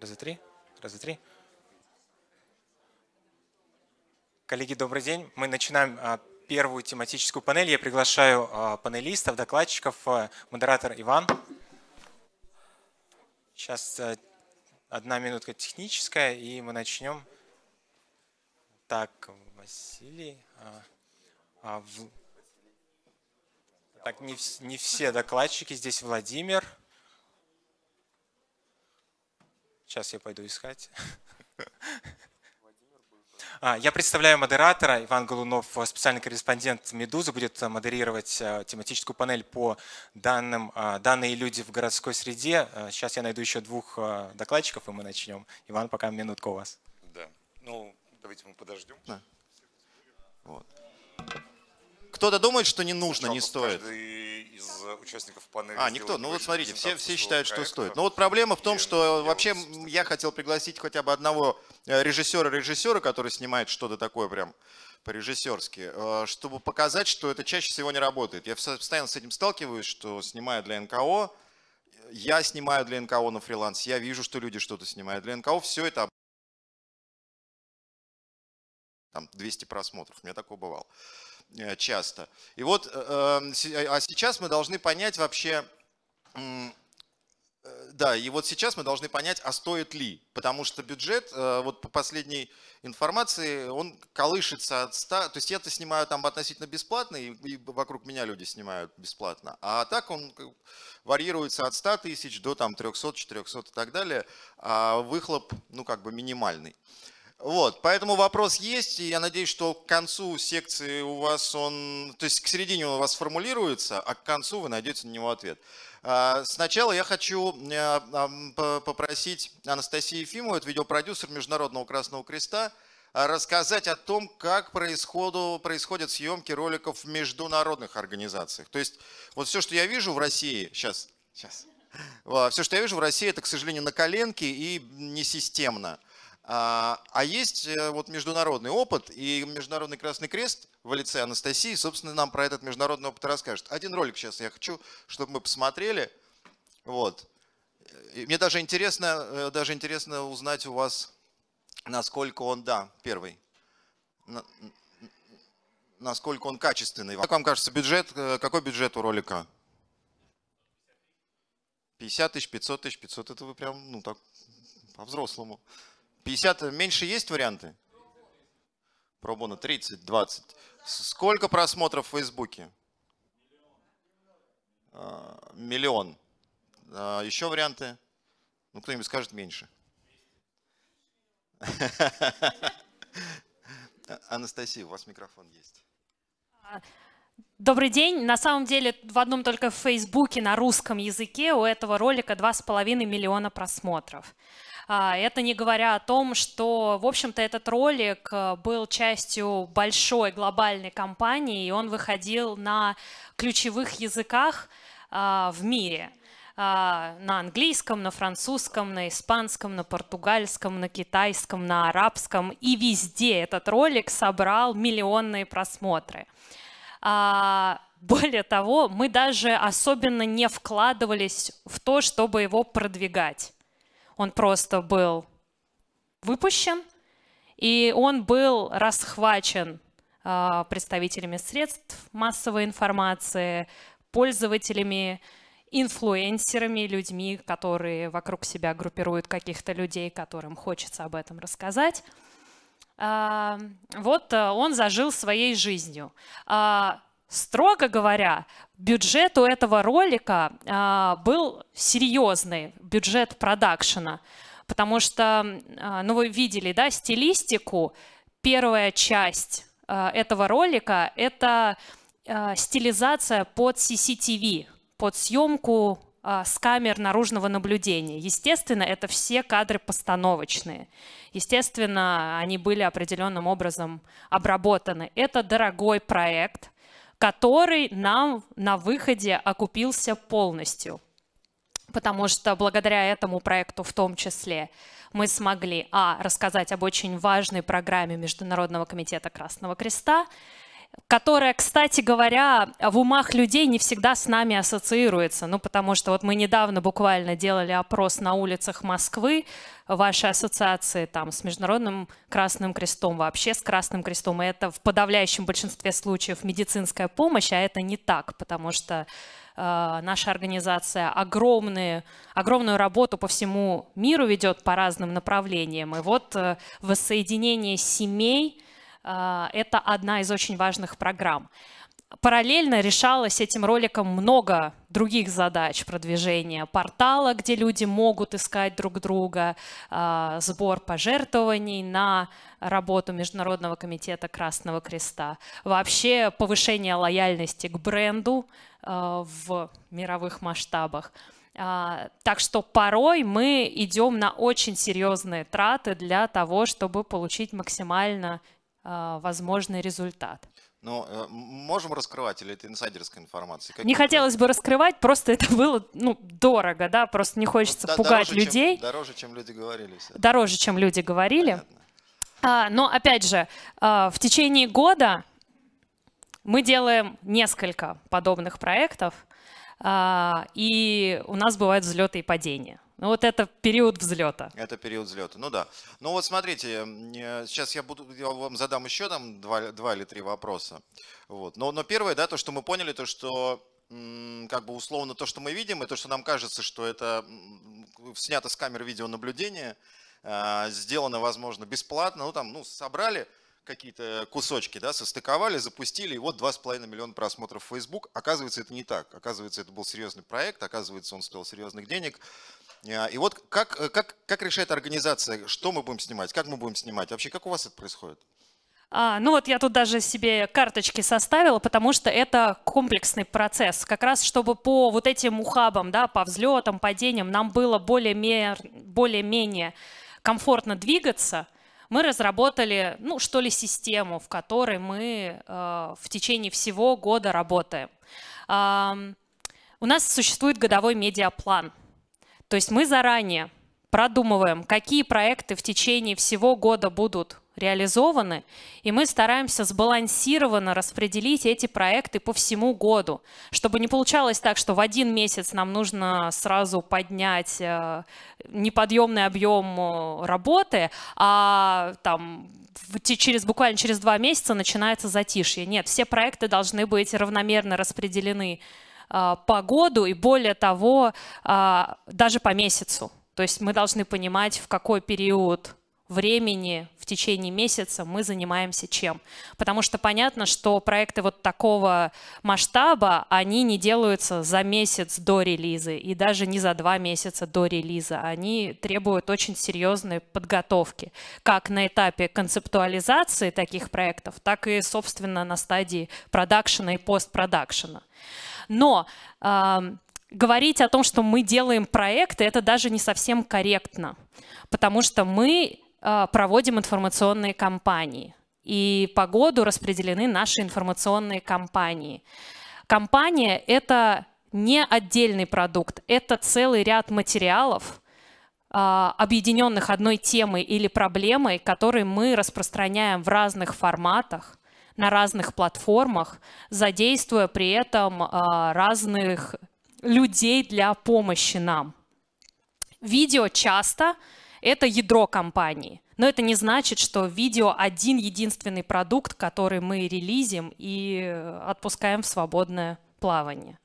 Раз, два, три. Раз, два, три. Коллеги, добрый день. Мы начинаем первую тематическую панель. Я приглашаю панелистов, докладчиков, модератор Иван. Сейчас 1 минутка техническая, и мы начнем. Так, Василий. Так, не все докладчики. Здесь Владимир. Сейчас я пойду искать. Я представляю модератора. Иван Голунов, специальный корреспондент «Медузы», будет модерировать тематическую панель по данные люди в городской среде. Сейчас я найду еще 2 докладчиков, и мы начнем. Иван, пока минутка у вас. Да. Ну, давайте мы подождем. Да. Вот. Кто-то думает, что не нужно, не стоит. Каждый из участников панели. Никто. Ну вот смотрите, все считают, что стоит. Но вот проблема в том, что вообще я хотел пригласить хотя бы одного режиссера, который снимает что-то такое прям по-режиссерски, чтобы показать, что это чаще всего не работает. Я постоянно с этим сталкиваюсь, что снимаю для НКО, я снимаю для НКО на фриланс, я вижу, что люди что-то снимают для НКО, все это там 200 просмотров, у меня такое бывало часто. И вот, а сейчас мы должны понять вообще, да, и вот сейчас мы должны понять, а стоит ли, потому что бюджет, вот по последней информации, он колышется от 100, то есть я-то снимаю там относительно бесплатно, и вокруг меня люди снимают бесплатно, а так он варьируется от 100 тысяч до там 300, 400 и так далее, а выхлоп, ну, как бы минимальный. Вот, поэтому вопрос есть, и я надеюсь, что к концу секции у вас он, то есть к середине у вас сформулируется, а к концу вы найдете на него ответ. Сначала я хочу попросить Анастасию Ефимову, это видеопродюсер Международного Красного Креста, рассказать о том, как происходят съемки роликов в международных организациях. То есть вот все, что я вижу в России, сейчас, все, что я вижу в России, это, к сожалению, на коленке и несистемно. А есть вот международный опыт, и Международный Красный Крест в лице Анастасии, собственно, нам про этот международный опыт расскажет. Один ролик сейчас я хочу, чтобы мы посмотрели. Вот. И мне даже интересно узнать у вас, насколько он, да, первый, насколько он качественный. Как вам кажется, бюджет, какой бюджет у ролика? 50 тысяч, 500 тысяч, 500 это вы прям, ну так, по-взрослому. 50, меньше есть варианты? Пробона 30, 20. Сколько просмотров в Фейсбуке? 1 миллион. Еще варианты? Ну, кто-нибудь скажет меньше. Анастасия, у вас микрофон есть. Добрый день. На самом деле в одном только в Фейсбуке на русском языке у этого ролика 2,5 миллиона просмотров. Это не говоря о том, что, в общем-то, этот ролик был частью большой глобальной кампании, и он выходил на ключевых языках в мире. На английском, на французском, на испанском, на португальском, на китайском, на арабском. И везде этот ролик собрал миллионные просмотры. Более того, мы даже особенно не вкладывались в то, чтобы его продвигать. Он просто был выпущен, и он был расхвачен представителями средств массовой информации, пользователями, инфлюенсерами, людьми, которые вокруг себя группируют каких-то людей, которым хочется об этом рассказать. Вот он зажил своей жизнью. Строго говоря, бюджет у этого ролика был серьезный, бюджет продакшена, потому что, ну вы видели, да, стилистику. Первая часть этого ролика – это стилизация под CCTV, под съемку с камер наружного наблюдения. Естественно, это все кадры постановочные. Естественно, они были определенным образом обработаны. Это дорогой проект, который нам на выходе окупился полностью. Потому что благодаря этому проекту в том числе мы смогли рассказать об очень важной программе Международного комитета Красного Креста, которая, кстати говоря, в умах людей не всегда с нами ассоциируется. Ну, потому что вот мы недавно буквально делали опрос на улицах Москвы, вашей ассоциации там с Международным Красным Крестом, вообще с Красным Крестом. И это в подавляющем большинстве случаев медицинская помощь, а это не так, потому что наша организация огромную работу по всему миру ведет по разным направлениям. И вот воссоединение семей – это одна из очень важных программ. Параллельно решалось этим роликом много других задач продвижения портала, где люди могут искать друг друга, сбор пожертвований на работу Международного комитета Красного Креста, вообще повышение лояльности к бренду в мировых масштабах. Так что порой мы идем на очень серьезные траты для того, чтобы получить максимально возможный результат. Но можем раскрывать, или это инсайдерская информация? Не хотелось бы раскрывать, просто это было дорого, да, просто не хочется пугать людей. Дороже, чем люди говорили. Дороже, чем люди говорили. Но опять же, в течение года мы делаем несколько подобных проектов, и у нас бывают взлеты и падения. Ну вот это период взлета. Это период взлета, ну да. Ну вот смотрите, сейчас я вам задам еще там 2 или 3 вопроса. Вот. Но первое, да, то, что мы поняли, то, что как бы условно то, что мы видим, и то, что нам кажется, что это снято с камер видеонаблюдения, сделано, возможно, бесплатно, ну там, собрали какие-то кусочки, да, состыковали, запустили, и вот 2,5 миллиона просмотров в Facebook. Оказывается, это не так. Оказывается, это был серьезный проект, оказывается, он стоил серьезных денег. И вот как решает организация, что мы будем снимать, как мы будем снимать? Вообще, как у вас это происходит? Ну вот я тут даже себе карточки составила, потому что это комплексный процесс. Как раз чтобы по вот этим ухабам, да, по взлетам, падениям нам было более-менее комфортно двигаться, мы разработали, что ли, систему, в которой мы в течение всего года работаем. У нас существует годовой медиаплан. То есть мы заранее продумываем, какие проекты в течение всего года будут реализованы, и мы стараемся сбалансированно распределить эти проекты по всему году, чтобы не получалось так, что в один месяц нам нужно сразу поднять неподъемный объем работы, а там буквально через 2 месяца начинается затишье. Нет, все проекты должны быть равномерно распределены по году и, более того, даже по месяцу. То есть мы должны понимать, в какой период времени в течение месяца мы занимаемся чем. Потому что понятно, что проекты вот такого масштаба, они не делаются за месяц до релиза и даже не за 2 месяца до релиза. Они требуют очень серьезной подготовки, как на этапе концептуализации таких проектов, так и, собственно, на стадии продакшена и постпродакшена. Но говорить о том, что мы делаем проекты, это даже не совсем корректно, потому что мы проводим информационные кампании, и по году распределены наши информационные кампании. Кампания – это не отдельный продукт, это целый ряд материалов, объединенных одной темой или проблемой, которые мы распространяем в разных форматах, на разных платформах, задействуя при этом разных людей для помощи нам. Видео часто – это ядро компании, но это не значит, что видео один единственный продукт, который мы релизим и отпускаем в свободное плавание.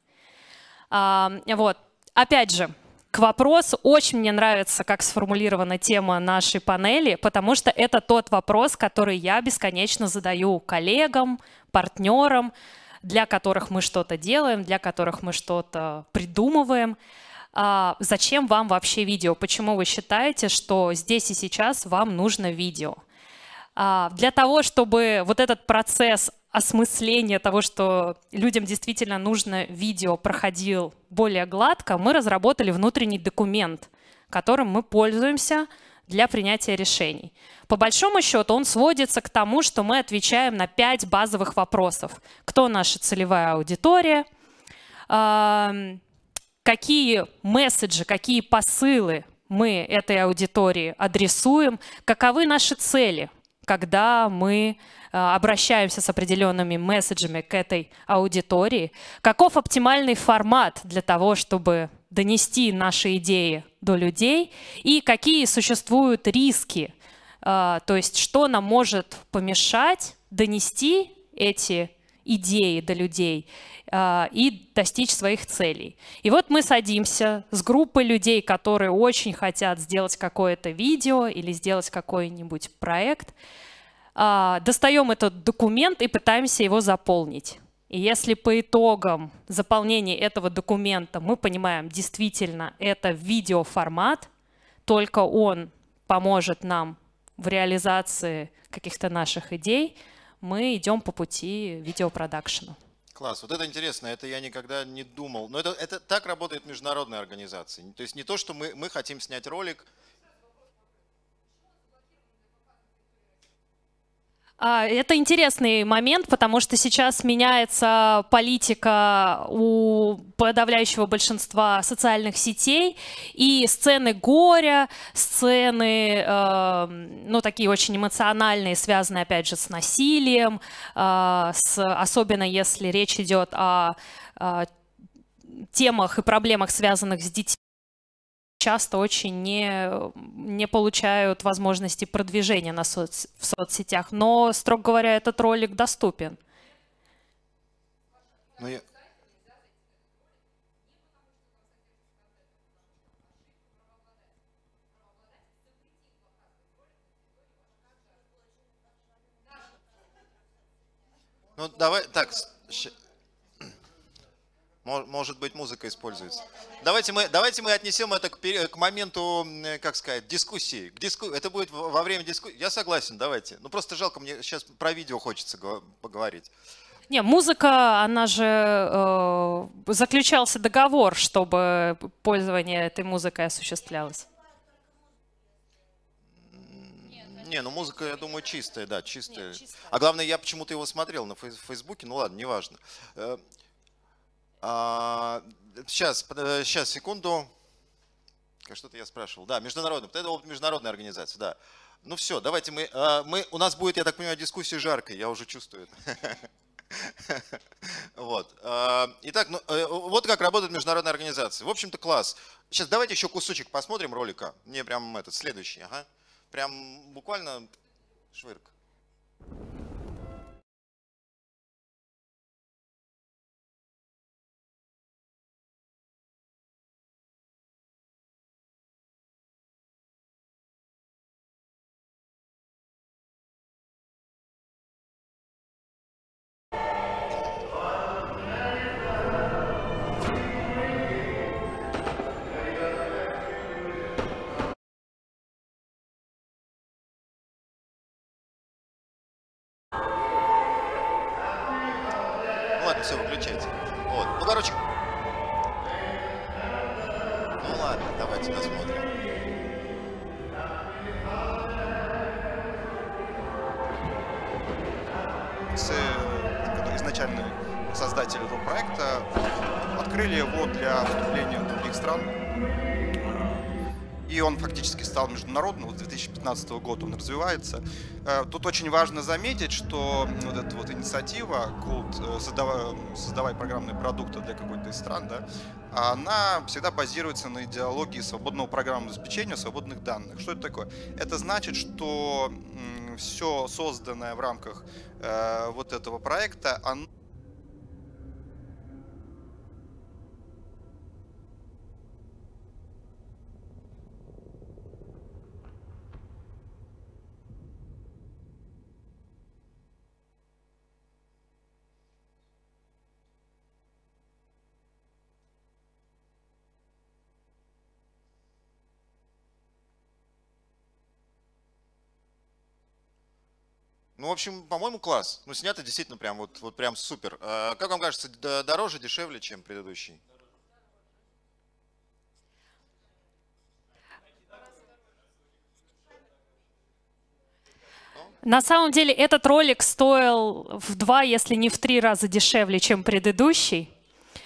Вот. Опять же, к вопросу, очень мне нравится, как сформулирована тема нашей панели, потому что это тот вопрос, который я бесконечно задаю коллегам, партнерам, для которых мы что-то делаем, для которых мы что-то придумываем. Зачем вам вообще видео? Почему вы считаете, что здесь и сейчас вам нужно видео? Для того, чтобы вот этот процесс осмысления того, что людям действительно нужно видео, проходил более гладко, мы разработали внутренний документ, которым мы пользуемся для принятия решений. По большому счету он сводится к тому, что мы отвечаем на 5 базовых вопросов. Кто наша целевая аудитория? Какие месседжи, какие посылы мы этой аудитории адресуем? Каковы наши цели? когда мы обращаемся с определенными месседжами к этой аудитории, каков оптимальный формат для того, чтобы донести наши идеи до людей, и какие существуют риски, то есть что нам может помешать донести эти идеи до людей и достичь своих целей. И вот мы садимся с группой людей, которые очень хотят сделать какое-то видео или сделать какой-нибудь проект, достаем этот документ и пытаемся его заполнить. И если по итогам заполнения этого документа мы понимаем, действительно, это видеоформат, только он поможет нам в реализации каких-то наших идей, мы идем по пути видеопродакшена. Класс, вот это интересно, это я никогда не думал. Но это так работает международная организация. То есть не то, что мы хотим снять ролик. Это интересный момент, потому что сейчас меняется политика у подавляющего большинства социальных сетей, и сцены горя, сцены, ну, такие очень эмоциональные, связанные, опять же, с насилием, особенно если речь идет о темах и проблемах, связанных с детьми, часто очень не получают возможности продвижения в соцсетях. Но, строго говоря, этот ролик доступен. Ну, давай, так, может быть, музыка используется. Давайте мы отнесем это к моменту, как сказать, дискуссии. Это будет во время дискуссии. Я согласен, давайте. Ну, просто жалко, мне сейчас про видео хочется поговорить. Не, музыка, она же заключался договор, чтобы пользование этой музыкой осуществлялось. Не, ну музыка, я думаю, чистая, да, чистая. Нет, чистая. А главное, я почему-то его смотрел на Фейсбуке, ну ладно, неважно. Сейчас, секунду. Что-то я спрашивал. Да, международная. Это вот международная организация, да. Ну все, давайте у нас будет, я так понимаю, дискуссия жаркой, я уже чувствую это. Вот. Итак, вот как работает международная организация. В общем-то, класс. Сейчас давайте еще кусочек посмотрим ролика. Мне прям этот следующий, ага. Прям буквально швырк. Все, выключайте. Вот. Ну, короче. Ну ладно, давайте досмотрим. Изначально создатели этого проекта открыли его для вступления в других стран. И он фактически стал международным. Вот с 2015 года он развивается. Тут очень важно заметить, что вот эта вот инициатива «Создавай программные продукты для какой-то из стран», да, она всегда базируется на идеологии свободного программного обеспечения, свободных данных. Что это такое? Это значит, что все созданное в рамках вот этого проекта, оно Ну, в общем, по-моему, класс. Ну, снято действительно прям вот прям супер. Как вам кажется, дороже, дешевле, чем предыдущий? На самом деле этот ролик стоил в 2, если не в 3 раза дешевле, чем предыдущий.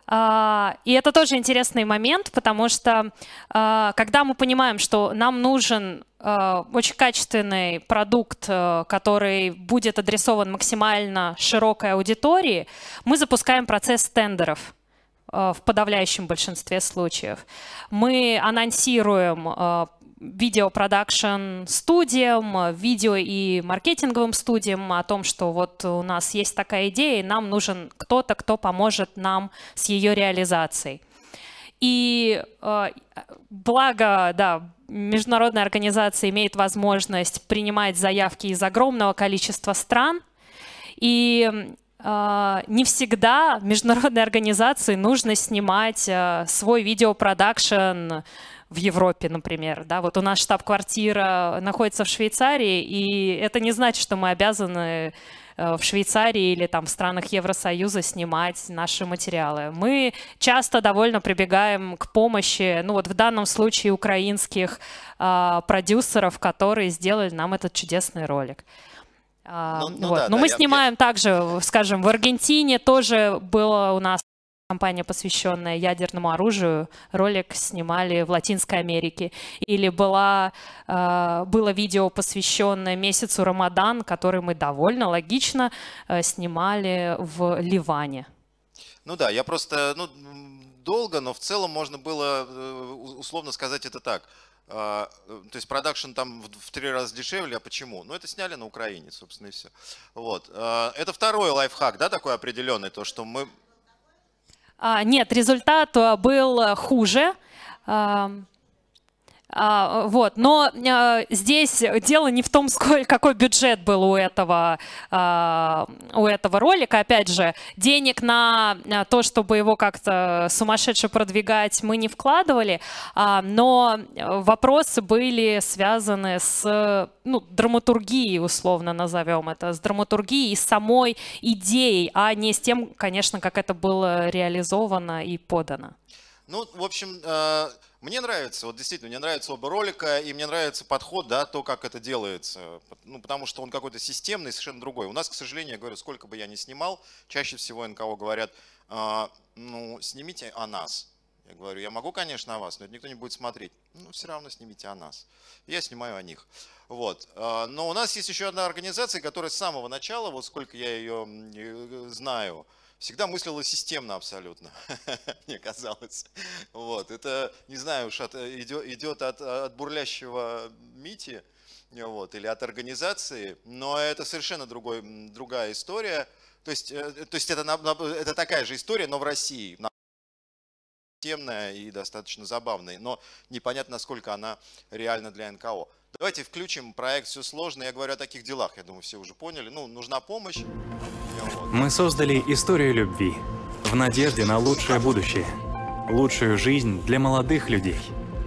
И это тоже интересный момент, потому что когда мы понимаем, что нам нужен очень качественный продукт, который будет адресован максимально широкой аудитории, мы запускаем процесс тендеров в подавляющем большинстве случаев. Мы анонсируем видеопродакшн студиям, видео и маркетинговым студиям о том, что вот у нас есть такая идея, и нам нужен кто-то, кто поможет нам с ее реализацией. И благо, да, международная организация имеет возможность принимать заявки из огромного количества стран, и не всегда международной организации нужно снимать свой видеопродакшн в Европе, например. Да, вот у нас штаб-квартира находится в Швейцарии, и это не значит, что мы обязаны в Швейцарии или там в странах Евросоюза снимать наши материалы. Мы часто довольно прибегаем к помощи, ну вот в данном случае украинских продюсеров, которые сделали нам этот чудесный ролик. Но мы снимаем также, скажем, в Аргентине тоже было у нас компания, посвященная ядерному оружию, ролик снимали в Латинской Америке. Или было видео, посвященное месяцу Рамадан, который мы довольно логично снимали в Ливане. Ну да, я просто долго, но в целом можно было условно сказать это так. То есть продакшн там в 3 раза дешевле, а почему? Ну это сняли на Украине, собственно, и все. Вот. Это второй лайфхак, да, такой определенный, то, что мы... Нет, результат был хуже. Вот. Но здесь дело не в том, какой бюджет был у этого ролика. Опять же, денег на то, чтобы его как-то сумасшедше продвигать, мы не вкладывали, но вопросы были связаны с драматургией, условно назовем это, с драматургией и самой идеей, а не с тем, конечно, как это было реализовано и подано. Ну, в общем, мне нравится, вот действительно, мне нравятся оба ролика, и мне нравится подход, да, то, как это делается, ну, потому что он какой-то системный, совершенно другой. У нас, к сожалению, я говорю, сколько бы я ни снимал, чаще всего НКО говорят, ну, снимите о нас. Я говорю, я могу, конечно, о вас, но это никто не будет смотреть. Ну, все равно снимите о нас. Я снимаю о них. Вот. Но у нас есть еще одна организация, которая с самого начала, вот сколько я ее знаю, всегда мыслила системно абсолютно, мне казалось. Вот. Это, не знаю уж, идет от бурлящего Мити, вот, или от организации, но это совершенно другая история. То есть это такая же история, но в России. Системная и достаточно забавная, но непонятно, насколько она реальна для НКО. Давайте включим проект «Все сложно». Я говорю о таких делах, я думаю, все уже поняли. Ну, нужна помощь. Мы создали историю любви в надежде на лучшее будущее, лучшую жизнь для молодых людей.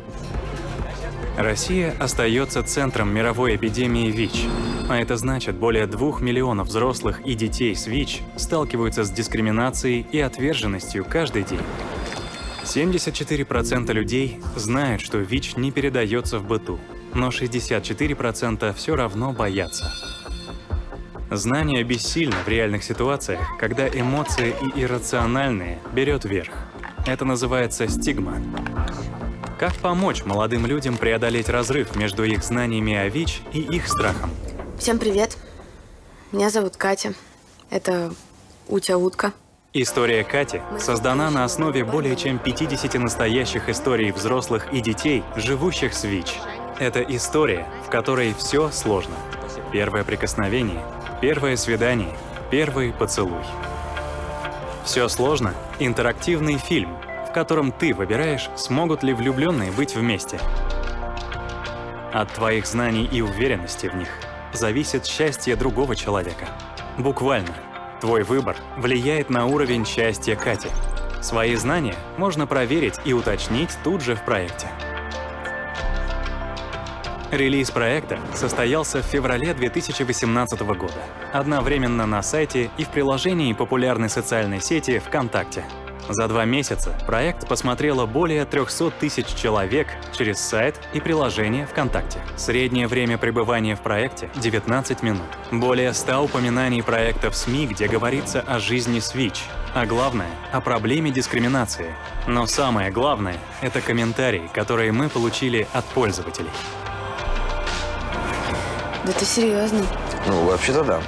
Россия остается центром мировой эпидемии ВИЧ, а это значит, более 2 миллионов взрослых и детей с ВИЧ сталкиваются с дискриминацией и отверженностью каждый день. 74% людей знают, что ВИЧ не передается в быту, но 64% все равно боятся. Знание бессильно в реальных ситуациях, когда эмоции и иррациональные берет верх. Это называется стигма. Как помочь молодым людям преодолеть разрыв между их знаниями о ВИЧ и их страхом? Всем привет. Меня зовут Катя. Это Утя-утка. История Кати создана на основе более чем 50 настоящих историй взрослых и детей, живущих с ВИЧ. Это история, в которой все сложно. Первое прикосновение, первое свидание, первый поцелуй. «Все сложно» — интерактивный фильм, в котором ты выбираешь, смогут ли влюбленные быть вместе. От твоих знаний и уверенности в них зависит счастье другого человека. Буквально. Твой выбор влияет на уровень счастья Кати. Свои знания можно проверить и уточнить тут же в проекте. Релиз проекта состоялся в феврале 2018 года, одновременно на сайте и в приложении популярной социальной сети ВКонтакте. За 2 месяца проект посмотрело более 300 тысяч человек через сайт и приложение ВКонтакте. Среднее время пребывания в проекте — 19 минут. Более 100 упоминаний проекта в СМИ, где говорится о жизни с ВИЧ. А главное — о проблеме дискриминации. Но самое главное — это комментарии, которые мы получили от пользователей. Да ты серьезно? Ну, вообще-то да.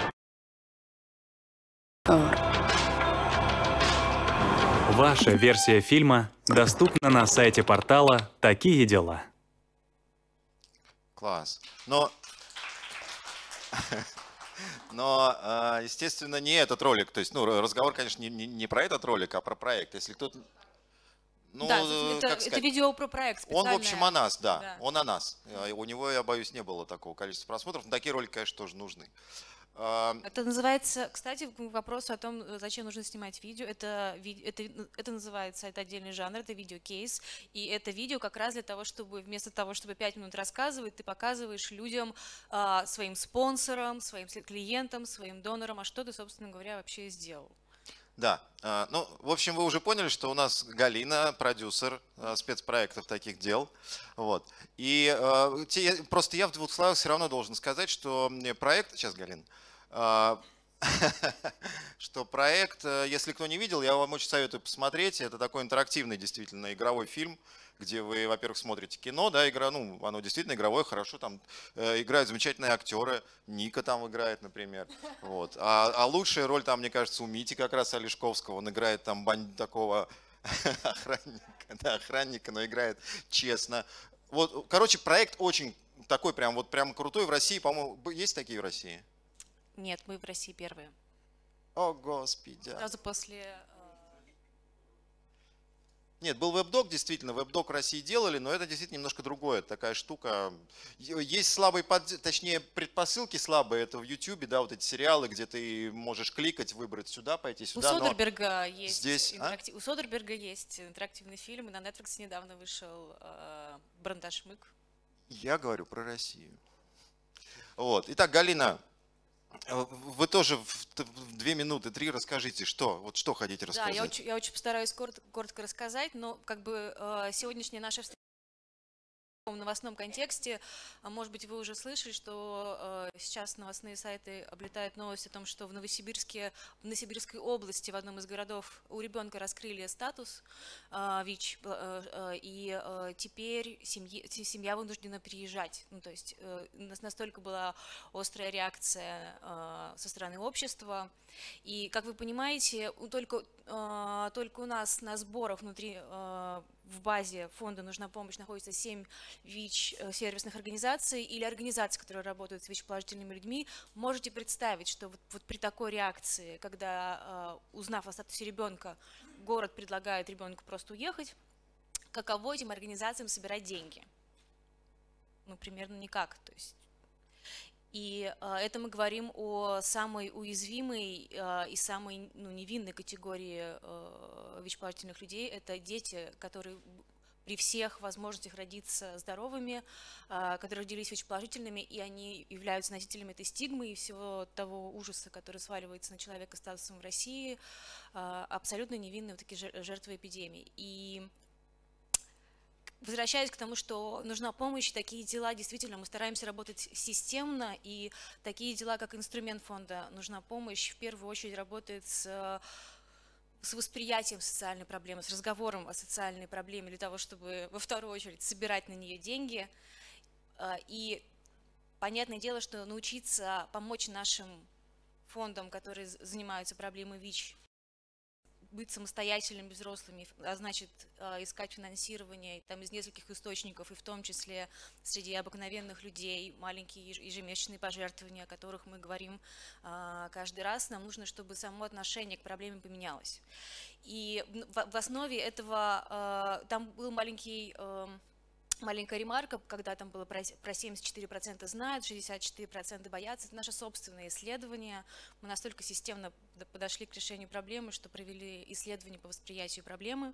Ваша версия фильма доступна на сайте портала «Такие дела». Класс. Но, естественно, не этот ролик. То есть, ну, разговор, конечно, не про этот ролик, а про проект. Если кто-то... Ну, да, это видео про проект специальное. Он, в общем, о нас, да. Он о нас. У него, я боюсь, не было такого количества просмотров. Но такие ролики, конечно, тоже нужны. Это называется, кстати, к вопросу о том, зачем нужно снимать видео, это называется, это отдельный жанр, это видеокейс, и это видео как раз для того, чтобы вместо того, чтобы 5 минут рассказывать, ты показываешь людям, своим спонсорам, своим клиентам, своим донорам, а что ты, собственно говоря, вообще сделал. Да, ну, в общем, вы уже поняли, что у нас Галина, продюсер спецпроектов таких дел. Вот. И просто я в двух словах все равно должен сказать, что проект... Сейчас, Галина. Что проект, если кто не видел, я вам очень советую посмотреть. Это такой интерактивный, действительно, игровой фильм, где вы, во-первых, смотрите кино, да, игра, ну, оно действительно игровое, хорошо, там играют замечательные актеры, Ника там играет, например, вот. А лучшая роль там, мне кажется, у Мити как раз Олешковского, он играет там такого охранника, но играет честно. Вот, короче, проект очень такой прям крутой в России, по-моему, есть такие в России? Нет, мы в России первые. О, Господи. Сразу после... Нет, был веб-док, действительно, веб-док в России делали, но это действительно немножко другое, такая штука. Есть слабые, точнее, предпосылки слабые, это в YouTube, да, вот эти сериалы, где ты можешь кликать, выбрать сюда, пойти сюда. У Содерберга есть, здесь, у Содерберга есть интерактивный фильм, и на Netflix недавно вышел «Брандашмык». Я говорю про Россию. Вот. Итак, Галина, вы тоже в 2 минуты, 3 расскажите, что хотите рассказать. Да, я очень постараюсь коротко рассказать, но как бы сегодняшняя наша встреча в новостном контексте, может быть, вы уже слышали, что сейчас новостные сайты облетают новость о том, что в Новосибирской области в одном из городов у ребенка раскрыли статус ВИЧ, и теперь семья вынуждена переезжать. Ну, то есть настолько была острая реакция со стороны общества. И, как вы понимаете, только у нас на сборах внутри в базе фонда «Нужна помощь» находится 7 ВИЧ-сервисных организаций или организаций, которые работают с ВИЧ-положительными людьми. Можете представить, что вот при такой реакции, когда, узнав о статусе ребенка, город предлагает ребенку просто уехать, каково этим организациям собирать деньги? Ну, примерно никак. То есть. И это мы говорим о самой уязвимой и самой невинной категории ВИЧ-положительных людей. Это дети, которые при всех возможностях родиться здоровыми, которые родились ВИЧ-положительными, и они являются носителями этой стигмы и всего того ужаса, который сваливается на человека статусом в России, абсолютно невинные вот такие жертвы эпидемии. И возвращаясь к тому, что нужна помощь, такие дела действительно мы стараемся работать системно, и такие дела, как инструмент фонда «Нужна помощь», в первую очередь работает с восприятием социальной проблемы, с разговором о социальной проблеме для того, чтобы во вторую очередь собирать на нее деньги. И понятное дело, что научиться помочь нашим фондам, которые занимаются проблемой ВИЧ, быть самостоятельными взрослыми, а значит искать финансирование там, из нескольких источников, и в том числе среди обыкновенных людей, маленькие ежемесячные пожертвования, о которых мы говорим каждый раз, нам нужно, чтобы само отношение к проблеме поменялось. И в основе этого там был маленькая ремарка, когда там было про 74% знают, 64% боятся. Это наше собственное исследование. Мы настолько системно подошли к решению проблемы, что провели исследование по восприятию проблемы.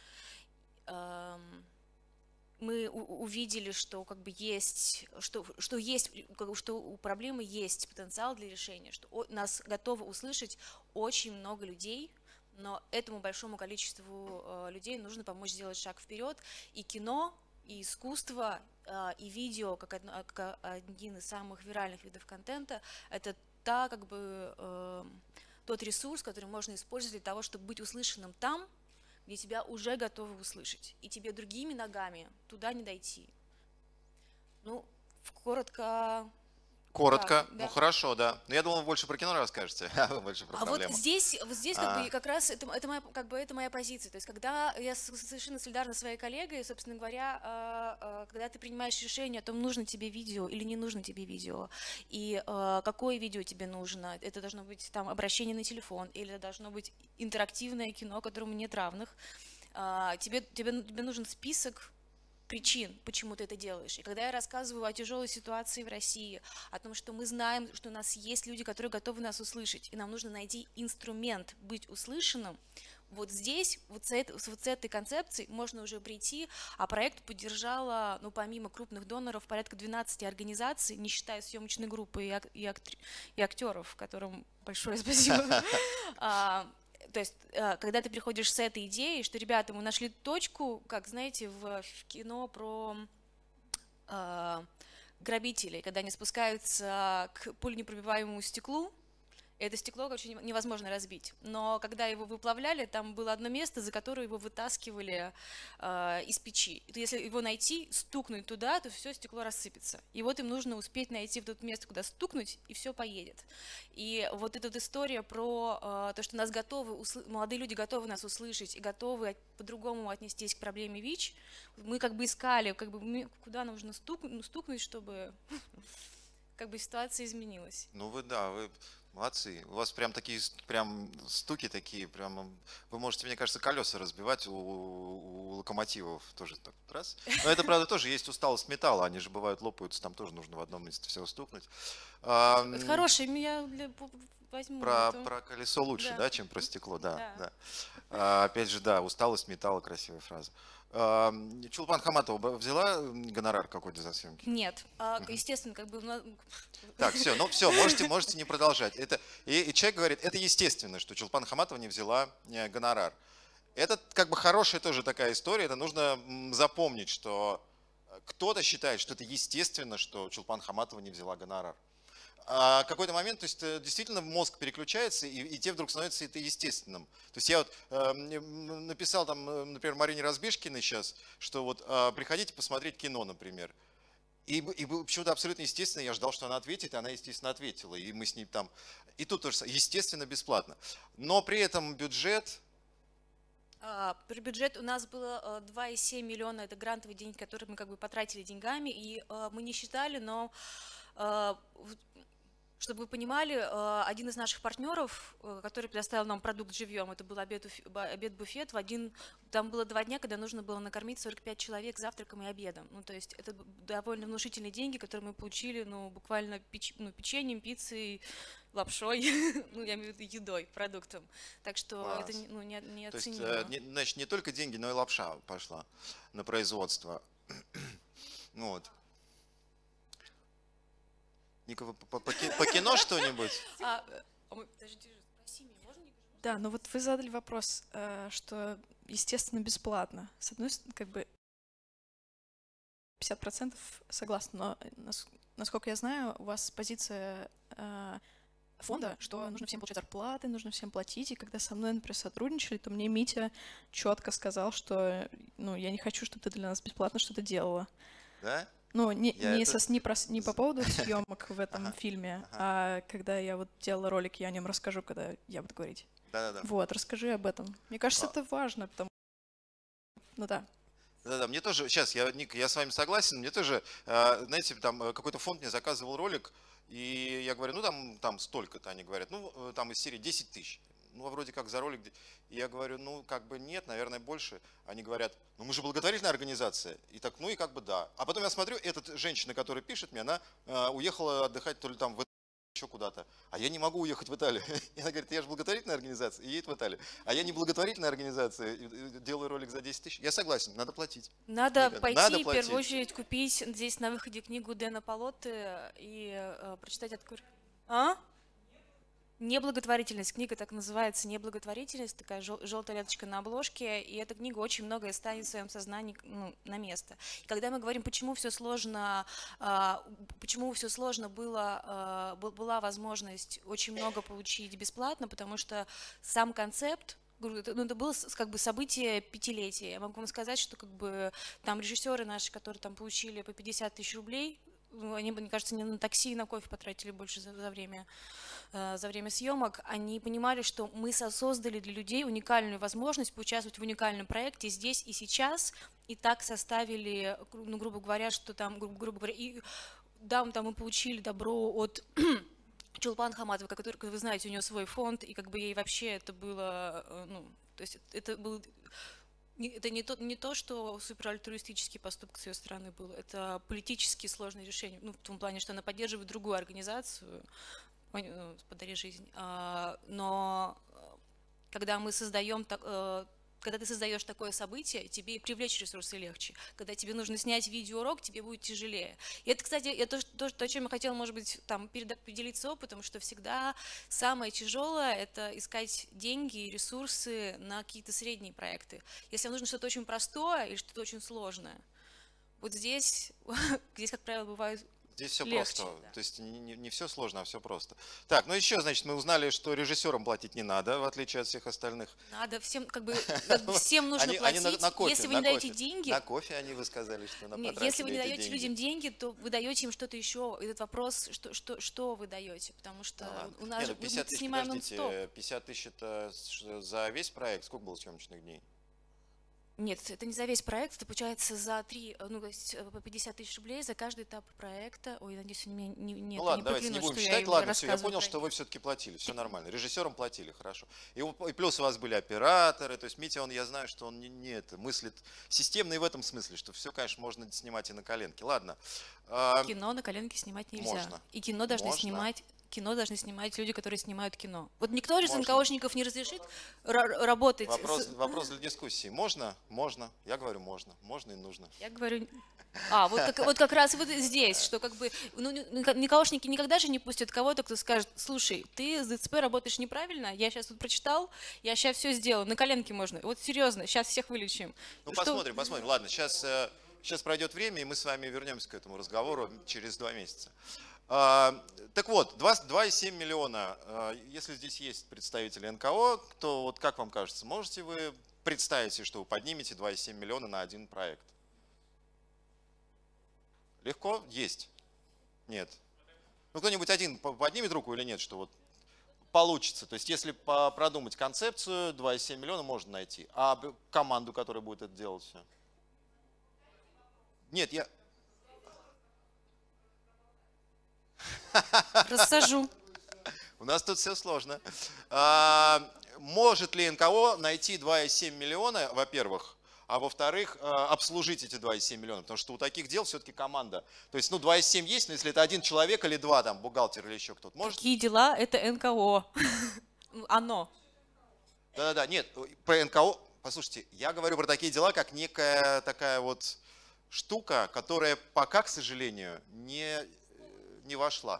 Мы увидели, что как бы есть, что у проблемы есть потенциал для решения, что нас готовы услышать очень много людей. Но этому большому количеству людей нужно помочь сделать шаг вперед. И кино, и искусство, и видео, как один из самых виральных видов контента, это тот ресурс, который можно использовать для того, чтобы быть услышанным там, где тебя уже готовы услышать, и тебе другими ногами туда не дойти. Ну, коротко... Коротко, да. Ну хорошо, да. Но я думал, вы больше про кино расскажете, а вы больше про проблему. Вот здесь как раз это моя позиция. То есть, когда я совершенно солидарна с своей коллегой, собственно говоря, когда ты принимаешь решение о том, нужно тебе видео или не нужно тебе видео, и какое видео тебе нужно, это должно быть там обращение на телефон, или это должно быть интерактивное кино, которому нет равных, тебе нужен список причин, почему ты это делаешь. И когда я рассказываю о тяжелой ситуации в России, о том, что мы знаем, что у нас есть люди, которые готовы нас услышать, и нам нужно найти инструмент быть услышанным, вот здесь, вот с этой концепцией можно уже прийти, а проект поддержала, ну, помимо крупных доноров, порядка 12 организаций, не считая съемочной группы и актеров, которым большое спасибо. То есть, когда ты приходишь с этой идеей, что, ребята, мы нашли точку, как, знаете, в кино про грабителей, когда они спускаются к пуленепробиваемому стеклу, это стекло, короче, невозможно разбить. Но когда его выплавляли, там было одно место, за которое его вытаскивали из печи. И если его найти, стукнуть туда, то все стекло рассыпется. И вот им нужно успеть найти в то место, куда стукнуть, и все поедет. И вот эта вот история про то, что нас готовы, молодые люди готовы нас услышать и готовы по-другому отнестись к проблеме ВИЧ, мы как бы искали, как бы, куда нужно стукнуть, чтобы как бы ситуация изменилась. Ну вы молодцы. У вас прям такие прям стуки такие, прям вы можете, мне кажется, колеса разбивать у локомотивов тоже так раз. Но это, правда, тоже есть усталость металла, они же бывают лопаются, там тоже нужно в одном месте все стукнуть. Это хорошее, я возьму. Про колесо лучше, да, чем про стекло, да. Опять же, да, усталость металла, красивая фраза. Чулпан Хаматова взяла гонорар какой-то за съемки? Нет, естественно, как бы... Так, все, можете не продолжать. И человек говорит, это естественно, что Чулпан Хаматова не взяла гонорар. Это как бы хорошая тоже такая история, это нужно запомнить, что кто-то считает, что это естественно, что Чулпан Хаматова не взяла гонорар. А в какой-то момент, то есть действительно мозг переключается, и тебе вдруг становится это естественным. То есть я вот написал там, например, Марине Разбишкиной сейчас, что вот приходите посмотреть кино, например. И почему-то абсолютно естественно, я ждал, что она ответит, и она, естественно, ответила. И мы с ней там... И тут тоже, естественно, бесплатно. Но при этом бюджет... При бюджет у нас было 2,7 миллиона, это грантовые деньги, которые мы как бы потратили деньгами, и мы не считали, но... Чтобы вы понимали, один из наших партнеров, который предоставил нам продукт живьем, это был обед-буфет, там было 2 дня, когда нужно было накормить 45 человек завтраком и обедом. Ну, то есть это довольно внушительные деньги, которые мы получили, ну, буквально печеньем, пиццей, лапшой, ну, я имею в виду едой, продуктом. Так что Класс. Это неоценимо. То есть, значит, не только деньги, но и лапша пошла на производство. Вот. Ника, вы по кино что-нибудь? Подожди, спроси меня, можно? Да, ну вот вы задали вопрос, что, естественно, бесплатно. С одной стороны, как бы 50% согласна, но, насколько я знаю, у вас позиция фонда, что нужно всем получать зарплаты, нужно всем платить, и когда со мной, например, сотрудничали, то мне Митя четко сказал, что, ну, я не хочу, чтобы ты для нас бесплатно что-то делала. Да? Ну, не по поводу съемок в этом фильме, а когда я вот делала ролик, я о нем расскажу, когда я буду говорить. Да-да-да. Вот, расскажи об этом. Мне кажется, это важно, потому... Ну да. Да-да, мне тоже, сейчас, Ник, я с вами согласен, мне тоже, знаете, там какой-то фонд мне заказывал ролик, и я говорю, ну там столько-то, они говорят, ну там из серии 10 тысяч. Ну, вроде как за ролик. И я говорю, ну, как бы нет, наверное, больше. Они говорят, ну, мы же благотворительная организация. И так, ну, и как бы да. А потом я смотрю, эта женщина, которая пишет мне, она уехала отдыхать то ли там в Италию, еще куда-то. А я не могу уехать в Италию. И она говорит, я же благотворительная организация, и едет в Италию. А я не благотворительная организация, делаю ролик за 10 тысяч. Я согласен, надо платить. Надо пойти, в первую очередь, купить здесь на выходе книгу Дэна Палотты и прочитать открытку. Неблаготворительность. Книга так называется «Неблаготворительность», такая желтая ленточка на обложке, и эта книга очень многое ставит в своем сознании на место. И когда мы говорим, почему все сложно была возможность очень много получить бесплатно, потому что сам концепт, это было как бы событие пятилетия. Я могу вам сказать, что как бы там режиссеры наши, которые там получили по 50 тысяч рублей, они, мне кажется, не на такси и на кофе потратили больше за время съемок, они понимали, что мы создали для людей уникальную возможность поучаствовать в уникальном проекте здесь и сейчас, и так составили, ну, грубо говоря, что там, грубо говоря, и да, там мы получили добро от Чулпан Хаматовой, который, как вы знаете, у нее свой фонд, и как бы ей вообще это было, ну, то есть это был... Это не то, что суперальтруистический поступок с ее стороны был, это политически сложное решение, ну, в том плане, что она поддерживает другую организацию, «Подари жизнь», но когда мы создаем, когда ты создаешь такое событие, тебе и привлечь ресурсы легче. Когда тебе нужно снять видеоурок, тебе будет тяжелее. И это, кстати, это то, о чем я хотела, может быть, там поделиться опытом, что всегда самое тяжелое – это искать деньги и ресурсы на какие-то средние проекты. Если вам нужно что-то очень простое или что-то очень сложное, вот здесь, как правило, бывает. Здесь все легче, просто, да. То есть не все сложно, а все просто. Так, ну еще, значит, мы узнали, что режиссерам платить не надо, в отличие от всех остальных. Надо, всем, как бы, всем нужно платить. На кофе, если вы не даете деньги... На кофе они, вы сказали, что на Нет, если вы не даете людям деньги, то вы даете им что-то еще. Этот вопрос, что вы даете, потому что у нас мы снимаем нон-стоп. 50 тысяч это за весь проект? Сколько было съемочных дней? Нет, это не за весь проект, это получается за 3, ну, то есть по 50 тысяч рублей за каждый этап проекта. Ой, надеюсь, они меня ну ладно, давайте не будем считать, ладно, все, я понял, что вы все-таки платили, все нормально, режиссерам платили, хорошо. И плюс у вас были операторы, то есть Митя, я знаю, что он не это, мыслит системно и в этом смысле, что все, конечно, можно снимать и на коленке. Ладно. Кино на коленке снимать нельзя. Можно. И кино должны снимать люди, которые снимают кино. Вот никто из НКОшников не разрешит работать. Вопрос для дискуссии. Можно? Можно. Я говорю, можно. Можно и нужно. Я говорю... вот как раз вот здесь, что как бы... Ну, НКОшники никогда же не пустят кого-то, кто скажет: слушай, ты с ДЦП работаешь неправильно, я сейчас тут прочитал, я сейчас все сделаю, на коленке можно. Вот серьезно, сейчас всех вылечим. Ну, посмотрим. Ладно, сейчас пройдет время, и мы с вами вернемся к этому разговору через 2 месяца. Так вот, 2,7 миллиона, если здесь есть представители НКО, то вот как вам кажется, можете вы представить себе, что вы поднимете 2,7 миллиона на один проект? Легко? Есть? Нет? Ну, кто-нибудь один поднимет руку или нет, что вот получится? То есть, если продумать концепцию, 2,7 миллиона можно найти. А команду, которая будет это делать все? Нет, Рассажу. У нас тут все сложно. Может ли НКО найти 2,7 миллиона, во-первых, а во-вторых, обслужить эти 2,7 миллиона? Потому что у таких дел все-таки команда. То есть, 2,7 есть, но если это один человек или 2, там, бухгалтер или еще кто-то. Может? Такие дела – это НКО. Оно. Да-да-да, нет, про НКО, послушайте, я говорю про такие дела, как некая такая вот штука, которая пока, к сожалению, не вошла.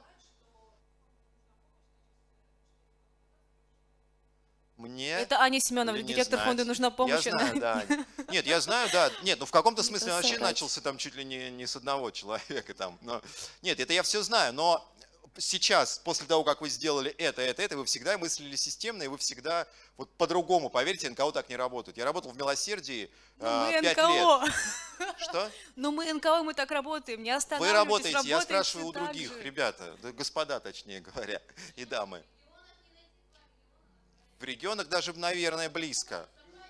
Это Аня Семенова, директор фонда «Нужна помощь». Я знаю, да. Нет, я знаю, да. Нет, в каком-то смысле он вообще начался там чуть ли не с одного человека. Там. Нет, это я все знаю, но сейчас, после того, как вы сделали это, вы всегда мыслили системно, и вы всегда вот по-другому, поверьте, НКО так не работают. Я работал в «Милосердии» 5 лет. Что? Ну мы НКО, мы так работаем, не останавливайтесь. Вы работаете, я спрашиваю у других, ребята, господа, точнее говоря, и дамы. В регионах даже, наверное, близко.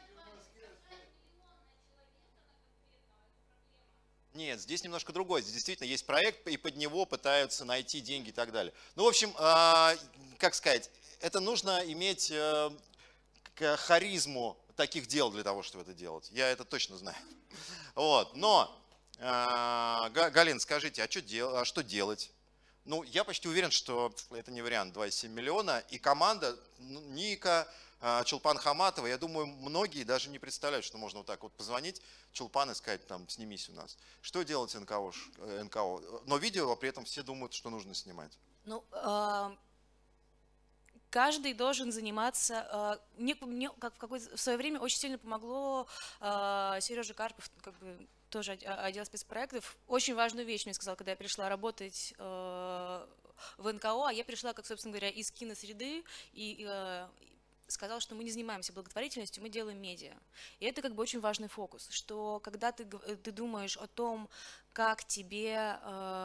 Нет, здесь немножко другое. Здесь действительно есть проект, и под него пытаются найти деньги и так далее. Ну, в общем, как сказать, это нужно иметь харизму таких дел для того, чтобы это делать. Я это точно знаю. Вот. Но, Галин, скажите, а что делать? Ну, я почти уверен, что это не вариант 2,7 миллиона. И команда Ника, Чулпан Хаматова, я думаю, многие даже не представляют, что можно вот так вот позвонить Чулпан и сказать, там, снимись у нас. Что делать НКО? Но видео при этом все думают, что нужно снимать. Ну, каждый должен заниматься. Мне как в свое время очень сильно помогло Сережа Карпов, как бы тоже отдел спецпроектов. Очень важную вещь мне сказал, когда я пришла работать в НКО, а я пришла, как, собственно говоря, из киносреды, и сказал, что мы не занимаемся благотворительностью, мы делаем медиа. И это как бы очень важный фокус, что когда ты думаешь о том, как тебе,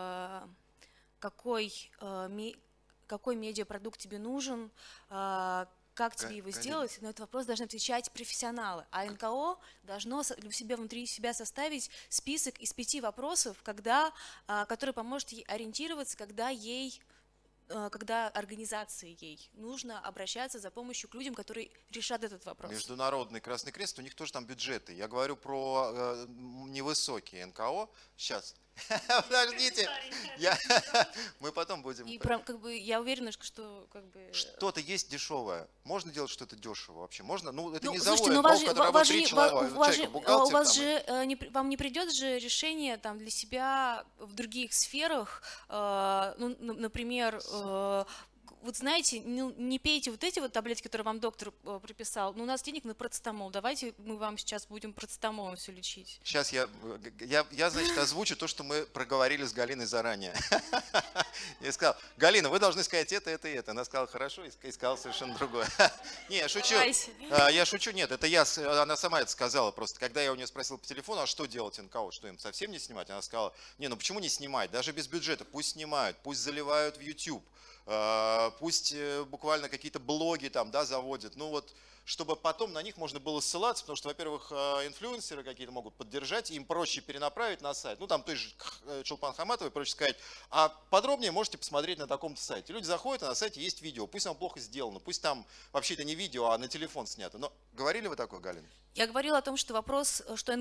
какой медиапродукт тебе нужен, как тебе его сделать, на этот вопрос должны отвечать профессионалы. А НКО должно внутри себя составить список из 5 вопросов, который поможет ей ориентироваться, когда организации ей нужно обращаться за помощью к людям, которые решат этот вопрос. Международный Красный Крест, у них тоже там бюджеты. Я говорю про невысокие НКО. Сейчас. Подождите. Мы потом будем... И как бы, я уверена, что... Как бы... Что-то есть дешевое. Можно делать что-то дешево вообще? Можно? Ну, это не слушайте, завод, который работает 3 человека. Вам не придет же решение там, для себя в других сферах, ну, например... Вот знаете, не пейте вот эти вот таблетки, которые вам доктор прописал. Но у нас денег на процетамол. Давайте мы вам сейчас будем процетамолом все лечить. Сейчас я, значит, озвучу то, что мы проговорили с Галиной заранее. Я сказал: Галина, вы должны сказать это, это и это. Она сказала: хорошо, и сказала совершенно другое. Не, я шучу. Я шучу, нет, это она сама это сказала просто. Когда я у нее спросил по телефону, а что делать НКО, что им совсем не снимать? Она сказала: не, ну почему не снимать? Даже без бюджета пусть снимают, пусть заливают в YouTube. Пусть буквально какие-то блоги там, да, заводят, ну вот, чтобы потом на них можно было ссылаться, потому что, во-первых, инфлюенсеры какие-то могут поддержать, им проще перенаправить на сайт, ну там той же Чулпан Хаматовой проще сказать, а подробнее можете посмотреть на таком-то сайте. Люди заходят, а на сайте есть видео, пусть там плохо сделано, пусть там вообще это не видео, а на телефон снято. Но говорили вы такое, Галина? Я говорила о том, что вопрос, что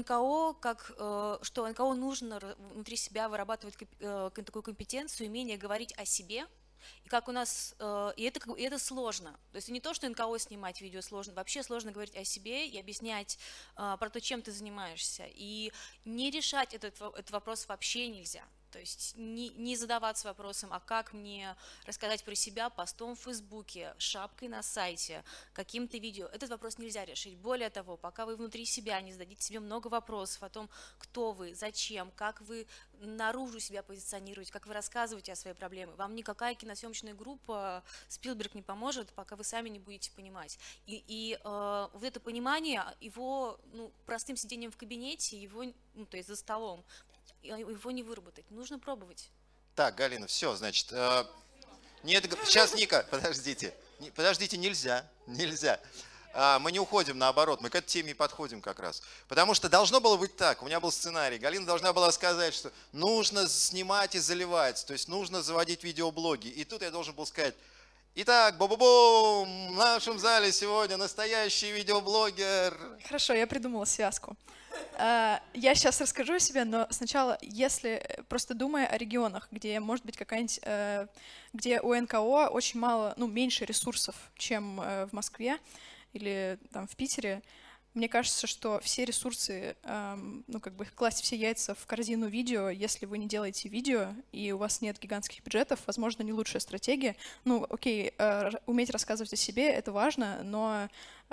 НКО нужно внутри себя вырабатывать такую компетенцию, умение говорить о себе. И как у нас, и это сложно. То есть не то, что НКО снимать видео сложно, вообще сложно говорить о себе и объяснять про то, чем ты занимаешься. И не решать этот вопрос вообще нельзя. То есть не задаваться вопросом, а как мне рассказать про себя постом в Фейсбуке, шапкой на сайте, каким-то видео. Этот вопрос нельзя решить. Более того, пока вы внутри себя не зададите себе много вопросов о том, кто вы, зачем, как вы наружу себя позиционируете, как вы рассказываете о своей проблеме, вам никакая киносъемочная группа Спилберг не поможет, пока вы сами не будете понимать. И вот это понимание, его простым сидением в кабинете, его, то есть за столом, его не выработать. Нужно пробовать. Так, Галина, все, значит. Нет, сейчас, Ника, подождите. Подождите, нельзя. Мы не уходим, наоборот, мы к этой теме и подходим как раз. Потому что должно было быть так, у меня был сценарий, Галина должна была сказать, что нужно снимать и заливать, то есть нужно заводить видеоблоги. И тут я должен был сказать: итак, бу-бу-бум, в нашем зале сегодня настоящий видеоблогер. Хорошо, я придумала связку. Я сейчас расскажу о себе, но сначала, если просто думая о регионах, где может быть какая-нибудь, где у НКО очень мало, меньше ресурсов, чем в Москве или там в Питере, мне кажется, что все ресурсы, класть все яйца в корзину видео, если вы не делаете видео и у вас нет гигантских бюджетов, возможно, не лучшая стратегия. Окей, уметь рассказывать о себе — это важно, но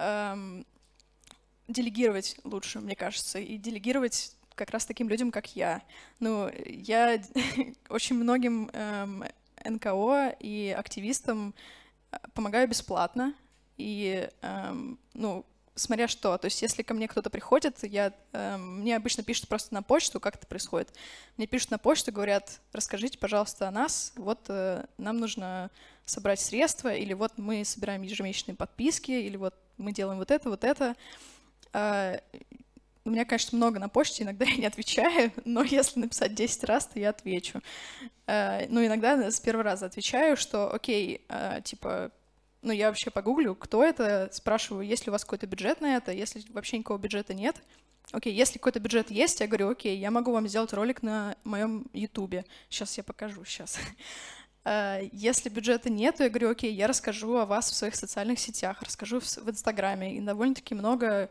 делегировать лучше, мне кажется, и делегировать как раз таким людям, как я. Я очень многим НКО и активистам помогаю бесплатно, и, смотря что, то есть если ко мне кто-то приходит, мне обычно пишут просто на почту, как это происходит. Мне пишут на почту, говорят: расскажите, пожалуйста, о нас, вот нам нужно собрать средства, или вот мы собираем ежемесячные подписки, или вот мы делаем вот это. У меня, конечно, много на почте, иногда я не отвечаю, но если написать 10 раз, то я отвечу. Иногда с первого раза отвечаю, что окей, я вообще погуглю, кто это, спрашиваю, есть ли у вас какой-то бюджет на это, если вообще никакого бюджета нет. Окей, если какой-то бюджет есть, я говорю: окей, я могу вам сделать ролик на моем ютубе. Сейчас я покажу, Если бюджета нет, то я говорю: окей, я расскажу о вас в своих социальных сетях, расскажу в Инстаграме. И довольно-таки много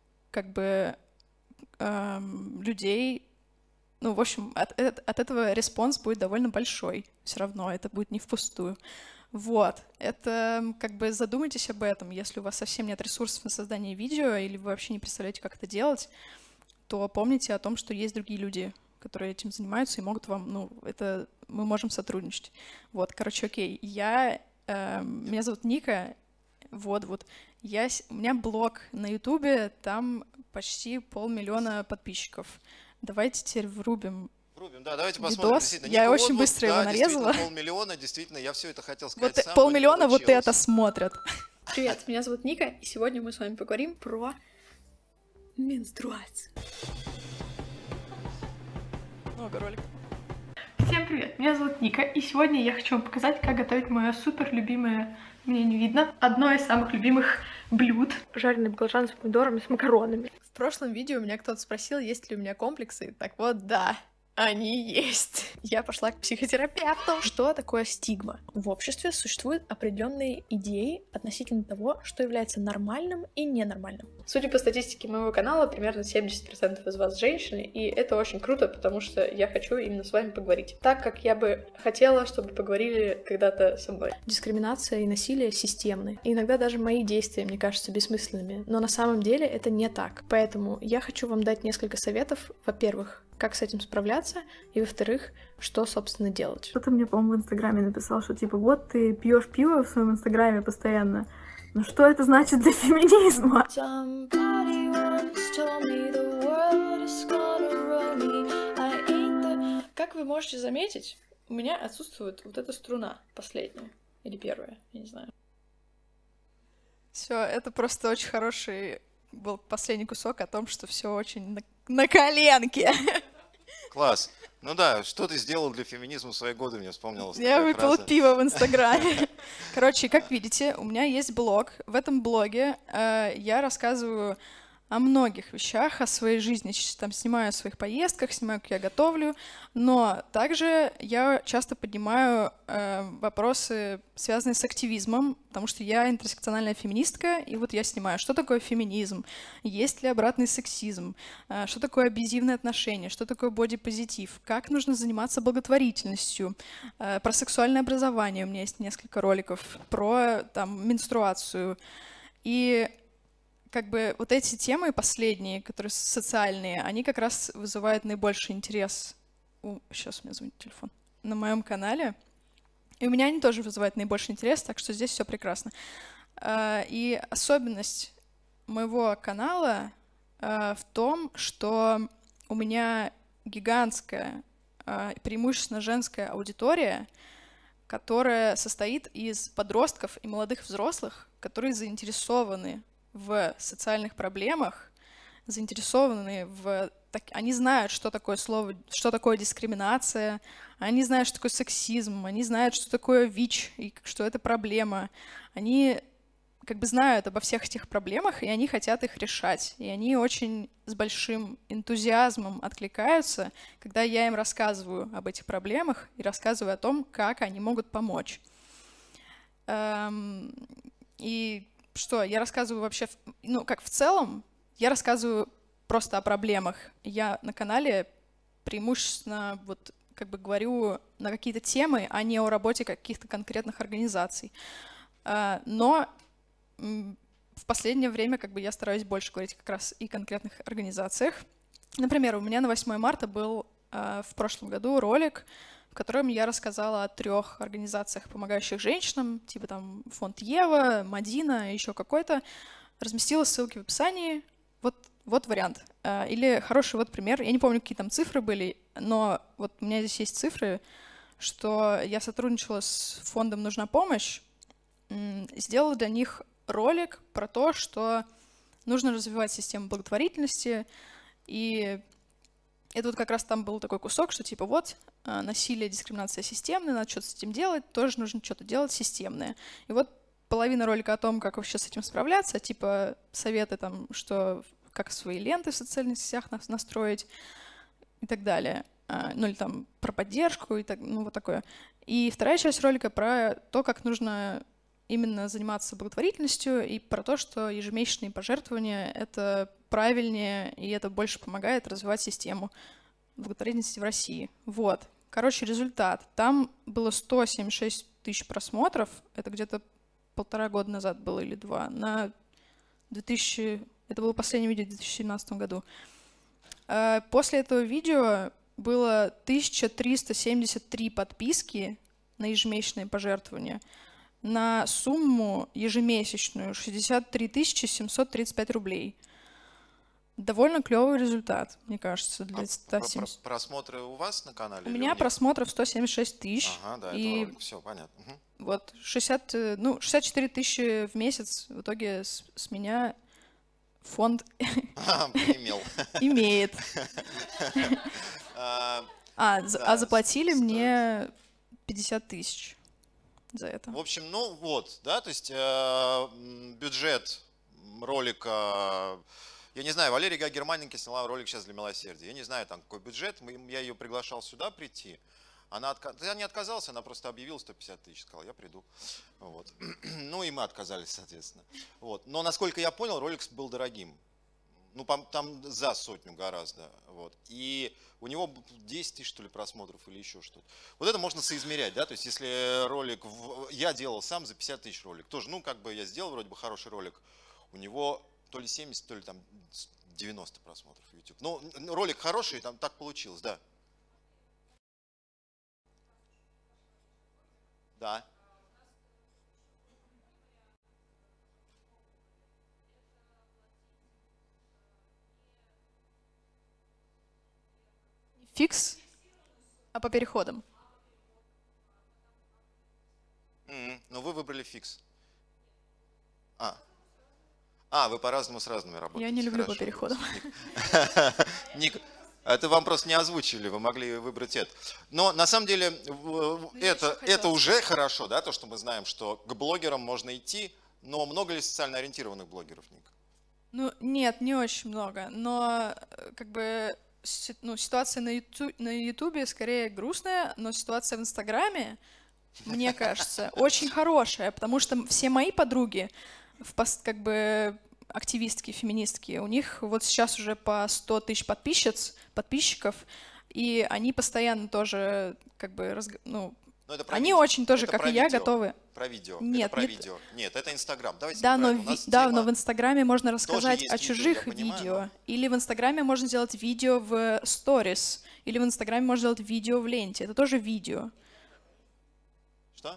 людей, в общем, от этого респонс будет довольно большой. Все равно это будет не впустую. Вот, это как бы задумайтесь об этом. Если у вас совсем нет ресурсов на создание видео, или вы вообще не представляете, как это делать, то помните о том, что есть другие люди, которые этим занимаются и могут вам, ну, это мы можем сотрудничать. Вот, короче, окей, меня зовут Ника, вот, у меня блог на Ютубе, там почти 500 000 подписчиков. Давайте теперь врубим. Да, давайте видос. посмотрим. Действительно, Я Ника, очень быстро его нарезала. 500 000, действительно, я все это хотел Вот сказать. 500 000 вот это смотрят. Привет, меня зовут Ника, и сегодня мы с вами поговорим про менструацию. Много роликов. Всем привет, меня зовут Ника, и сегодня я хочу вам показать, как готовить мое супер любимое, мне не видно, одно из самых любимых блюд. Жареные баклажаны с помидорами, с макаронами. В прошлом видео меня кто-то спросил, есть ли у меня комплексы. Так вот, да. Они есть. Я пошла к психотерапевту. Что такое стигма? В обществе существуют определенные идеи относительно того, что является нормальным и ненормальным. Судя по статистике моего канала, примерно 70% из вас женщины, и это очень круто, потому что я хочу именно с вами поговорить. Так как я бы хотела, чтобы поговорили когда-то со мной. Дискриминация и насилие системны. И иногда даже мои действия мне кажутся бессмысленными, но на самом деле это не так. Поэтому я хочу вам дать несколько советов. Во-первых, как с этим справляться, и, во-вторых, что, собственно, делать. Кто-то мне, по-моему, в Инстаграме написал, что, типа, вот ты пьешь пиво в своем Инстаграме постоянно, но что это значит для феминизма? Как вы можете заметить, у меня отсутствует вот эта струна последняя, или первая, я не знаю. Все, это просто очень хороший был последний кусок о том, что все очень на коленке. Класс. Ну да, что ты сделал для феминизма в свои годы, мне вспомнилось. Я выпила пиво в Инстаграме. Короче, как видите, у меня есть блог. В этом блоге я рассказываю о многих вещах, о своей жизни. Там снимаю о своих поездках, снимаю, как я готовлю. Но также я часто поднимаю вопросы, связанные с активизмом, потому что я интерсекциональная феминистка, и вот я снимаю, что такое феминизм, есть ли обратный сексизм, что такое абьюзивные отношения, что такое бодипозитив, как нужно заниматься благотворительностью, про сексуальное образование у меня есть несколько роликов, про там менструацию. И как бы вот эти темы последние, которые социальные, они как раз вызывают наибольший интерес. Сейчас у меня звонит телефон. На моем канале. И у меня они тоже вызывают наибольший интерес, так что здесь все прекрасно. И особенность моего канала в том, что у меня гигантская, преимущественно женская аудитория, которая состоит из подростков и молодых взрослых, которые заинтересованы в социальных проблемах, заинтересованы они знают, что такое слово, что такое дискриминация, они знают, что такое сексизм, они знают, что такое ВИЧ, и что это проблема. Они как бы знают обо всех этих проблемах, и они хотят их решать. И они очень с большим энтузиазмом откликаются, когда я им рассказываю об этих проблемах и рассказываю о том, как они могут помочь. И что, я рассказываю вообще, ну, как в целом, я рассказываю просто о проблемах. Я на канале преимущественно вот как бы говорю на какие-то темы, а не о работе каких-то конкретных организаций. Но в последнее время как бы я стараюсь больше говорить как раз и о конкретных организациях. Например, у меня на 8 марта был в прошлом году ролик, в котором я рассказала о 3 организациях, помогающих женщинам, типа там фонд Ева, Мадина, еще какой-то. Разместила ссылки в описании. Вот вариант. Или хороший вот пример. Я не помню, какие там цифры были, но вот у меня здесь есть цифры, что я сотрудничала с фондом «Нужна помощь», сделала для них ролик про то, что нужно развивать систему благотворительности, и это вот как раз там был такой кусок, что типа вот насилие, дискриминация системная, надо что-то с этим делать, тоже нужно что-то делать системное. И вот половина ролика о том, как вообще с этим справляться, типа советы там, что как свои ленты в социальных сетях настроить и так далее. Ну или там про поддержку и так, ну вот такое. И вторая часть ролика про то, как нужно именно заниматься благотворительностью и про то, что ежемесячные пожертвования — это правильнее, и это больше помогает развивать систему благотворительности в России. Вот. Короче, результат. Там было 176 тысяч просмотров. Это где-то 1,5 года назад было или 2. Это было последнее видео в 2017 году. После этого видео было 1373 подписки на ежемесячные пожертвования на сумму ежемесячную 63 735 рублей. Довольно клевый результат, мне кажется, для 170. Просмотры у вас на канале? У меня просмотров 176 тысяч. Ага, да, и это все понятно. Угу. Вот 64 тысячи в месяц в итоге с меня фонд имеет. Заплатили мне 50 тысяч за это. В общем, ну вот, да, то есть бюджет ролика, я не знаю, Валерия Германенко сняла ролик сейчас для милосердия, я не знаю, там какой бюджет, я ее приглашал сюда прийти, я не отказался, она просто объявила 150 тысяч, сказала, я приду, вот. Ну и мы отказались, соответственно, вот. Но насколько я понял, ролик был дорогим. Ну, там за 100 гораздо. Вот. И у него 10 тысяч, что ли, просмотров или еще что-то. Вот это можно соизмерять, да, то есть если ролик, я делал сам за 50 тысяч ролик, тоже, ну, как бы я сделал вроде бы хороший ролик, у него то ли 70, то ли там 90 просмотров в YouTube. Ну, ролик хороший, там так получилось, да. Да. Фикс, а по переходам. Но вы выбрали фикс. Вы по-разному с разными работаете. Я не люблю по переходам. Ник, это вам просто не озвучили, вы могли выбрать это. Но на самом деле это уже хорошо, да, то, что мы знаем, что к блогерам можно идти, но много ли социально ориентированных блогеров, Ник? Ну, нет, не очень много, но как бы... ситуация на Ютубе скорее грустная, но ситуация в Инстаграме, мне кажется, очень хорошая, потому что все мои подруги, как бы активистки, феминистки, у них вот сейчас уже по 100 тысяч подписчиков, и они постоянно тоже как бы, они очень тоже, как и я, готовы. Про видео. Нет, это про видео. Нет, это Инстаграм. Давайте да, но в Инстаграме можно рассказать о чужих видео. Или в Инстаграме можно сделать видео в сторис. Или в Инстаграме можно сделать видео в ленте. Это тоже видео. Что?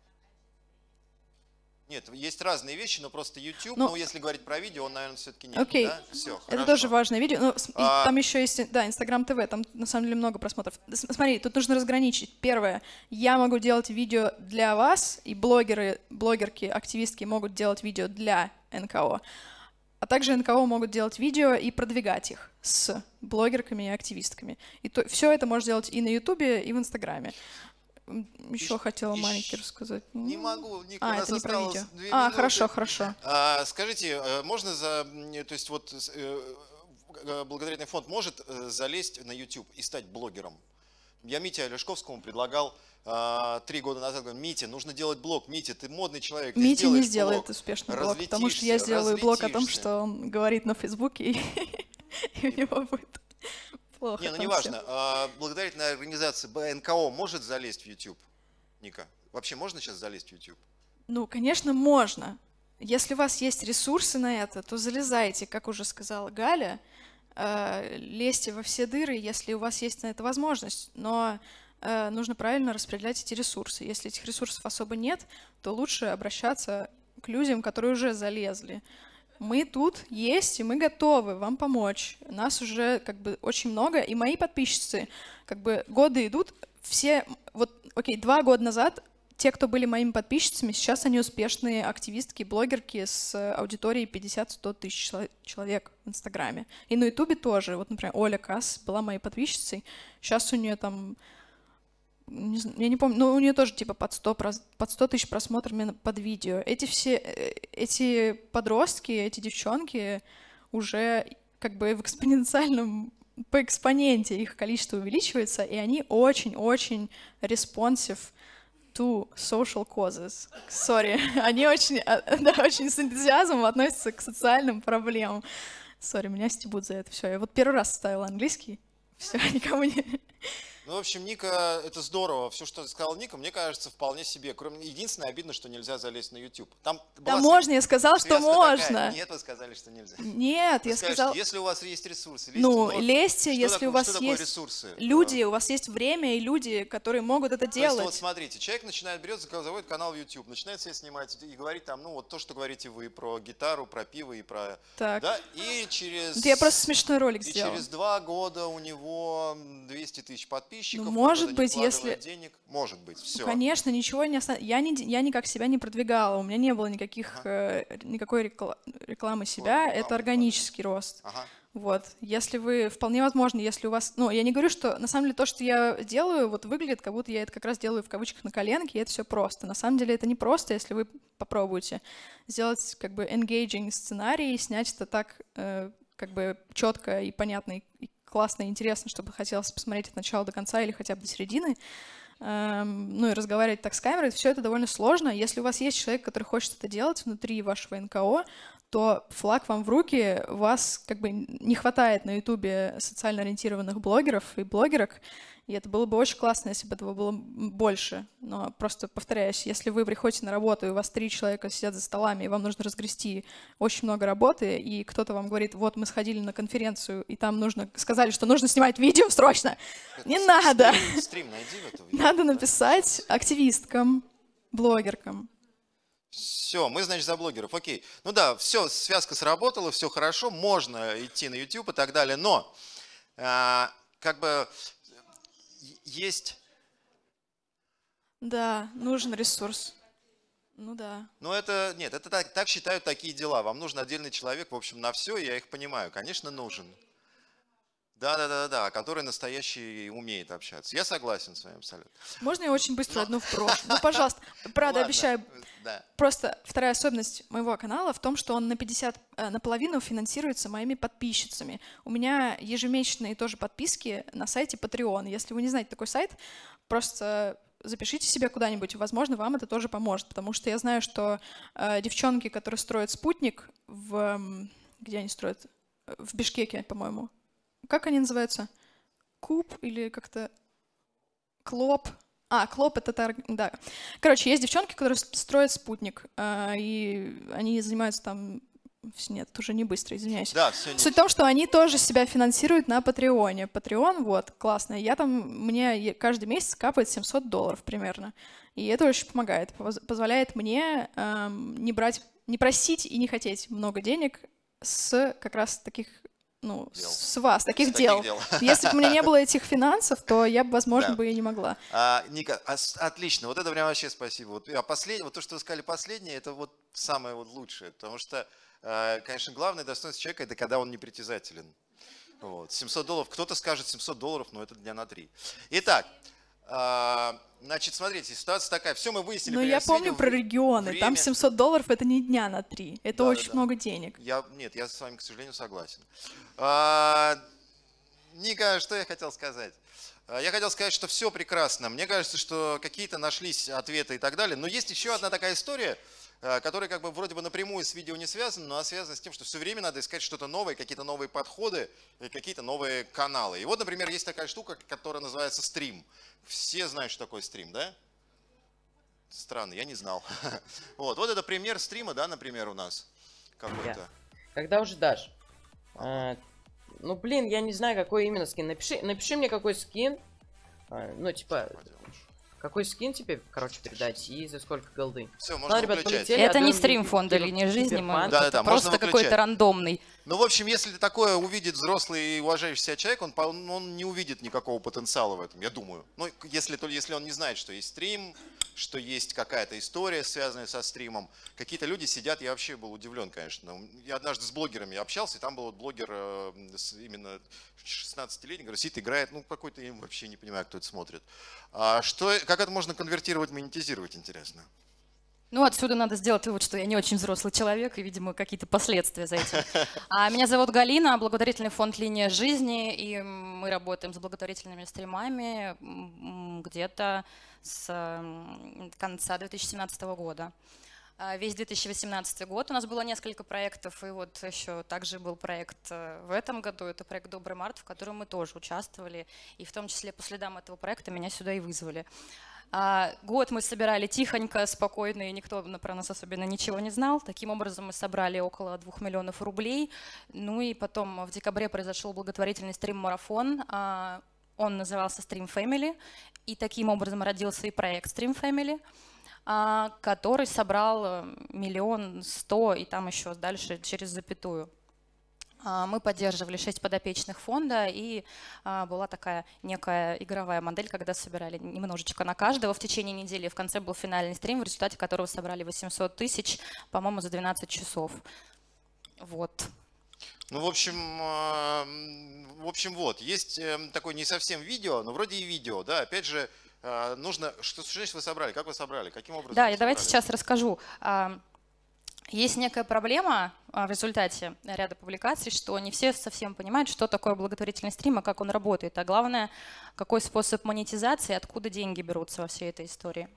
Нет, есть разные вещи, но просто YouTube, ну если говорить про видео, он, наверное, все-таки нет. Окей, да? Все, это хорошо. тоже важное видео. Но там еще есть, да, Instagram TV, там на самом деле много просмотров. Смотри, тут нужно разграничить. Первое, я могу делать видео для вас, и блогерки, активистки могут делать видео для НКО. А также НКО могут делать видео и продвигать их с блогерками и активистками. И все это можно делать и на YouTube, и в Инстаграме. Еще хотела маленький рассказать. Не могу, Ник, у нас это не про осталось видео. 2 минуты. Хорошо. Скажите, можно то есть вот благотворительный фонд может залезть на YouTube и стать блогером? Я Мите Олешковскому предлагал 3 года назад, говорю, Митя, нужно делать блог. Митя, ты модный человек, ты Митя не сделает блог, успешный блог, потому что я сделаю блог о том, что он говорит на Фейсбуке, и у него будет... Плохо. Не, ну неважно. Благотворительная организация НКО может залезть в YouTube? Ника, вообще можно сейчас залезть в YouTube? Ну, конечно, можно. Если у вас есть ресурсы на это, то залезайте, как уже сказала Галя, лезьте во все дыры, если у вас есть на это возможность. Но нужно правильно распределять эти ресурсы. Если этих ресурсов особо нет, то лучше обращаться к людям, которые уже залезли. Мы тут есть, и мы готовы вам помочь. Нас уже как бы очень много, и мои подписчицы, как бы годы идут, все, вот, окей, 2 года назад те, кто были моими подписчицами, сейчас они успешные активистки, блогерки с аудиторией 50-100 тысяч человек в Инстаграме. И на Ютубе тоже. Вот, например, Оля Касс была моей подписчицей, сейчас у нее там, я не помню, но у нее тоже типа под 100 тысяч просмотров под видео. Эти подростки, эти девчонки уже как бы в экспоненциальном, по экспоненте их количество увеличивается, и они очень-очень responsive to social causes. Sorry, они очень, да, очень с энтузиазмом относятся к социальным проблемам. Sorry, меня стебут за это все. Я вот первый раз ставила английский, все, никому не... Ну, в общем, Ника, это здорово. Все, что сказал Ника, мне кажется, вполне себе. Единственное, обидно, что нельзя залезть на YouTube. Там да можно, я сказал, что можно. Такая. Нет, вы сказали, что нельзя. Нет, я сказал... Если у вас есть ресурсы, лезьте. Ну, лезьте, если у вас есть ресурсы? Люди, у вас есть время и люди, которые могут это делать. То есть, вот смотрите, человек начинает, заводит канал YouTube, начинает себя снимать и говорить там, ну, вот то, что говорите вы про гитару, про пиво и про... Так. Да, и через... Я просто смешной ролик сделал. И через 2 года у него 200 тысяч подписчиков. Ну, может быть, если... денег, может быть, все. Ну, конечно, ничего не останется. Я никак себя не продвигала, у меня не было никакой рекламы себя, это органический рост. Вот, если вы, вполне возможно, если у вас, ну, я не говорю, что, на самом деле, то, что я делаю, вот выглядит, как будто я это как раз делаю в кавычках на коленке, и это все просто. На самом деле это не просто, если вы попробуете сделать, как бы, engaging сценарий, снять это так, как бы, четко и понятно, и классно и интересно, чтобы хотелось посмотреть от начала до конца или хотя бы до середины, ну и разговаривать так с камерой, все это довольно сложно. Если у вас есть человек, который хочет это делать внутри вашего НКО, то флаг вам в руки, вас как бы не хватает на Ютубе социально ориентированных блогеров и блогерок, и это было бы очень классно, если бы этого было больше. Но просто повторяюсь, если вы приходите на работу, и у вас 3 человека сидят за столами, и вам нужно разгрести очень много работы, и кто-то вам говорит, вот мы сходили на конференцию, и там сказали, что нужно снимать видео срочно. Не надо. Стрим найди в этом. Надо написать активисткам, блогеркам. Все, мы, значит, за блогеров. Окей. Ну да, все, связка сработала, все хорошо, можно идти на YouTube и так далее, но как бы есть... Да, нужен ресурс. Ну да. Ну это, нет, это так считают такие дела. Вам нужен отдельный человек, в общем, на все, я их понимаю. Конечно, нужен. Да, который настоящий умеет общаться. Я согласен с вами абсолютно. Можно я очень быстро одну вброшу? Ну, пожалуйста. Правда, обещаю. Просто вторая особенность моего канала в том, что он наполовину финансируется моими подписчицами. У меня ежемесячные тоже подписки на сайте Patreon. Если вы не знаете такой сайт, просто запишите себе куда-нибудь. Возможно, вам это тоже поможет. Потому что я знаю, что девчонки, которые строят спутник где они строят? В Бишкеке, по-моему. Как они называются? Куб или как-то Клоп? Клоп — это... Да. Короче, есть девчонки, которые строят спутник, и они занимаются там... Нет, это уже не быстро, извиняюсь. Да, Суть в том, что они тоже себя финансируют на Патреоне. Патреон, вот, классно. Мне каждый месяц капает $700 примерно. И это очень помогает. Позволяет мне не просить и не хотеть много денег с как раз таких... Ну, с вас, таких дел. Если бы у меня не было этих финансов, то я бы, возможно, бы и не могла. Ника, отлично. Вот это прям вообще спасибо. Вот то, что вы сказали последнее, это вот самое вот лучшее. Потому что, конечно, главное достоинство человека — это когда он непритязателен. Вот. $700. Кто-то скажет $700, но это дня на 3. Итак, значит, смотрите, ситуация такая. Все мы выяснили. Но я помню про регионы. Там $700 — это не дня на 3. Это очень много денег. Нет, я с вами, к сожалению, согласен. Ника, что я хотел сказать? Я хотел сказать, что все прекрасно. Мне кажется, что какие-то нашлись ответы и так далее. Но есть еще одна такая история, которая как бы вроде бы напрямую с видео не связана, но она связана с тем, что все время надо искать что-то новое, какие-то новые подходы и какие-то новые каналы. И вот, например, есть такая штука, которая называется стрим. Все знают, что такое стрим, да? Странно, я не знал. Вот это пример стрима, да, например, у нас какой-то. Когда уже дашь? Ну, блин, я не знаю, какой именно скин. Напиши мне, какой скин. Ну, типа... Какой скин тебе, короче, передать и за сколько голды? Все, можно выключать. Это не стрим фонда «Линия жизни», это просто какой-то рандомный. Ну, в общем, если такое увидит взрослый и уважающий себя человек, он не увидит никакого потенциала в этом, я думаю. Ну, если он не знает, что есть стрим, что есть какая-то история, связанная со стримом. Какие-то люди сидят, я вообще был удивлен, конечно. Я однажды с блогерами общался, и там был вот блогер именно 16-летний, говорит, сидит, играет, ну, какой-то, я вообще не понимаю, кто это смотрит. Как это можно конвертировать, монетизировать, интересно? Ну, отсюда надо сделать вывод, что я не очень взрослый человек, и, видимо, какие-то последствия за этим. Меня зовут Галина, благотворительный фонд «Линия жизни», и мы работаем с благотворительными стримами где-то с конца 2017 года. весь 2018 год у нас было несколько проектов, и вот еще также был проект в этом году, это проект «Добрый март», в котором мы тоже участвовали, и в том числе по следам этого проекта меня сюда и вызвали. Год мы собирали тихонько, спокойно, и никто про нас особенно ничего не знал. Таким образом мы собрали около 2 миллионов рублей. Ну и потом в декабре произошел благотворительный стрим-марафон. Он назывался Stream Family, и таким образом родился и проект Stream Family, который собрал 1 100 000, и там еще дальше через запятую. Мы поддерживали 6 подопечных фонда, и была такая некая игровая модель, когда собирали немножечко на каждого в течение недели. В конце был финальный стрим, в результате которого собрали 800 000, по-моему, за 12 часов. Вот. Ну, в общем, вот, есть такое не совсем видео, но вроде и видео, да, опять же, нужно, что значит вы собрали, как вы собрали, каким образом? Да, давайте сейчас расскажу. Есть некая проблема в результате ряда публикаций, что не все совсем понимают, что такое благотворительный стрим, и как он работает, а главное, какой способ монетизации, откуда деньги берутся во всей этой истории.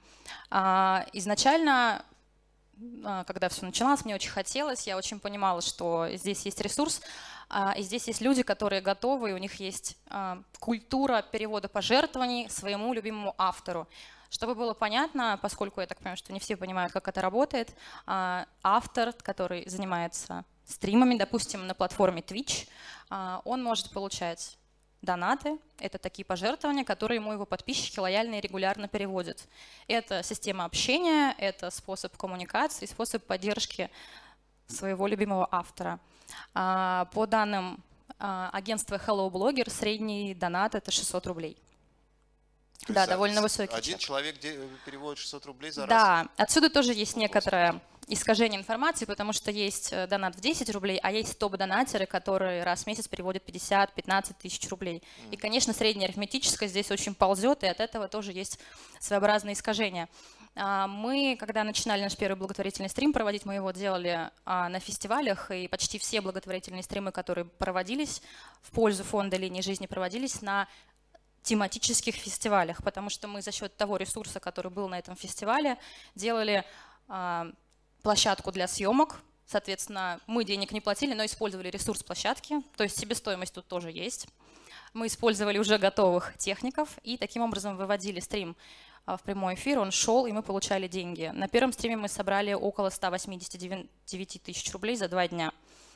Изначально, когда все начиналось, мне очень хотелось, я очень понимала, что здесь есть ресурс, и здесь есть люди, которые готовы, и у них есть культура перевода пожертвований своему любимому автору. Чтобы было понятно, поскольку я так понимаю, что не все понимают, как это работает, автор, который занимается стримами, допустим, на платформе Twitch, он может получать донаты. Это такие пожертвования, которые ему его подписчики лояльно и регулярно переводят. Это система общения, это способ коммуникации, способ поддержки своего любимого автора. По данным агентства Hello Blogger, средний донат – это 600 рублей. Да, довольно высокий. Один человек переводит 600 рублей за раз? Да, отсюда тоже есть некоторое искажение информации, потому что есть донат в 10 рублей, а есть топ-донатеры, которые раз в месяц переводят 50-15 тысяч рублей. И, конечно, среднее арифметическое здесь очень ползет, и от этого тоже есть своеобразные искажения. Мы, когда начинали наш первый благотворительный стрим проводить, мы его делали на фестивалях, и почти все благотворительные стримы, которые проводились в пользу фонда «Линии жизни», проводились на тематических фестивалях, потому что мы за счет того ресурса, который был на этом фестивале, делали площадку для съемок. Соответственно, мы денег не платили, но использовали ресурс площадки, то есть себестоимость тут тоже есть. Мы использовали уже готовых техников и таким образом выводили стрим в прямой эфир, он шел, и мы получали деньги. На первом стриме мы собрали около 189 тысяч рублей за 2 дня.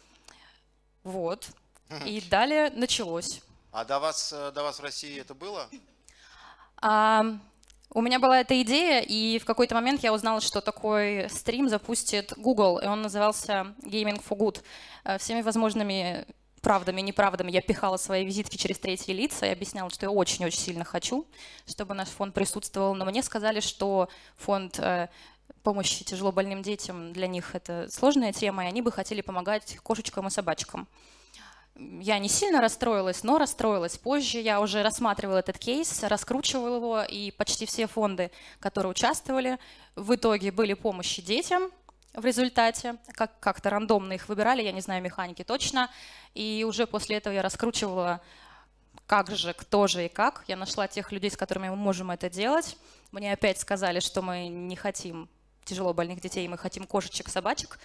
Вот. И далее началось. А до вас в России это было? У меня была эта идея, и в какой-то момент я узнала, что такой стрим запустит Google, и он назывался Gaming for Good. Всеми возможными правдами и неправдами я пихала свои визитки через третьи лица и объясняла, что я очень-очень сильно хочу, чтобы наш фонд присутствовал. Но мне сказали, что фонд помощи тяжело больным детям, для них это сложная тема, и они бы хотели помогать кошечкам и собачкам. Я не сильно расстроилась, но расстроилась. Позже я уже рассматривала этот кейс, раскручивала его, и почти все фонды, которые участвовали, в итоге были помощи детям в результате. Как-то рандомно их выбирали, я не знаю механики точно. И уже после этого я раскручивала, как же, кто же и как. Я нашла тех людей, с которыми мы можем это делать. Мне опять сказали, что мы не хотим тяжело больных детей, мы хотим кошечек, собачек.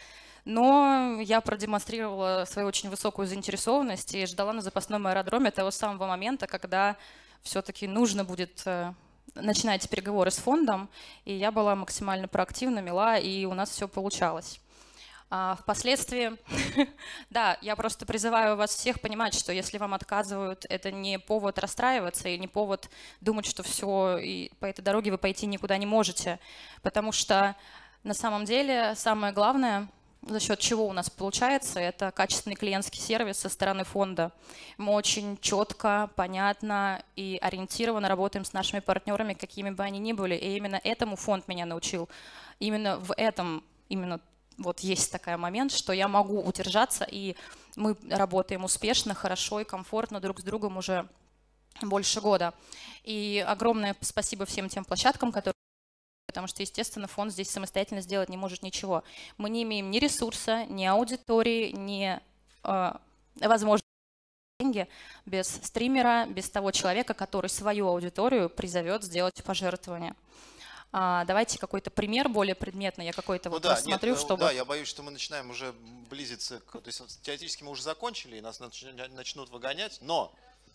Но я продемонстрировала свою очень высокую заинтересованность и ждала на запасном аэродроме того самого момента, когда все-таки нужно будет начинать переговоры с фондом. И я была максимально проактивна, мила, и у нас все получалось. Впоследствии, да, я просто призываю вас всех понимать, что если вам отказывают, это не повод расстраиваться и не повод думать, что все, и по этой дороге вы пойти никуда не можете. Потому что на самом деле самое главное, за счет чего у нас получается, это качественный клиентский сервис со стороны фонда. Мы очень четко, понятно и ориентированно работаем с нашими партнерами, какими бы они ни были. И именно этому фонд меня научил. Именно в этом, вот есть такой момент, что я могу удержаться, и мы работаем успешно, хорошо и комфортно друг с другом уже больше года. И огромное спасибо всем тем площадкам, которые... Потому что, естественно, фонд здесь самостоятельно сделать не может ничего. Мы не имеем ни ресурса, ни аудитории, ни возможности деньги без стримера, без того человека, который свою аудиторию призовет сделать пожертвование. Давайте какой-то пример более предметный, я какой-то вот рассмотрю, чтобы... Да, я боюсь, что мы начинаем уже близиться, то есть теоретически мы уже закончили, и нас начнут выгонять, но,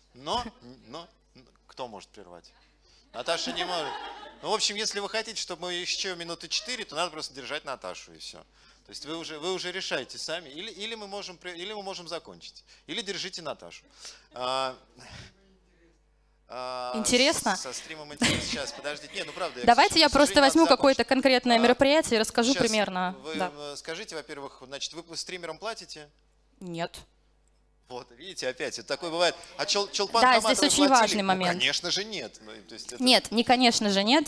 кто может прервать? Наташа не может. Ну, в общем, если вы хотите, чтобы мы еще минуты 4, то надо просто держать Наташу, и все. То есть вы уже решаете сами, или мы можем закончить, или держите Наташу. Интересно? Со стримом интересно. Сейчас, подождите. Не, ну правда. Давайте я просто возьму какое-то конкретное мероприятие и расскажу сейчас примерно. Вы скажите, во-первых, значит, вы стримерам платите? Нет. Вот, видите, опять, это такое бывает. А Чолпан Да, Хаматовой здесь очень платили? важный момент. Ну, конечно же нет. Ну, то есть это... Нет, не конечно же нет.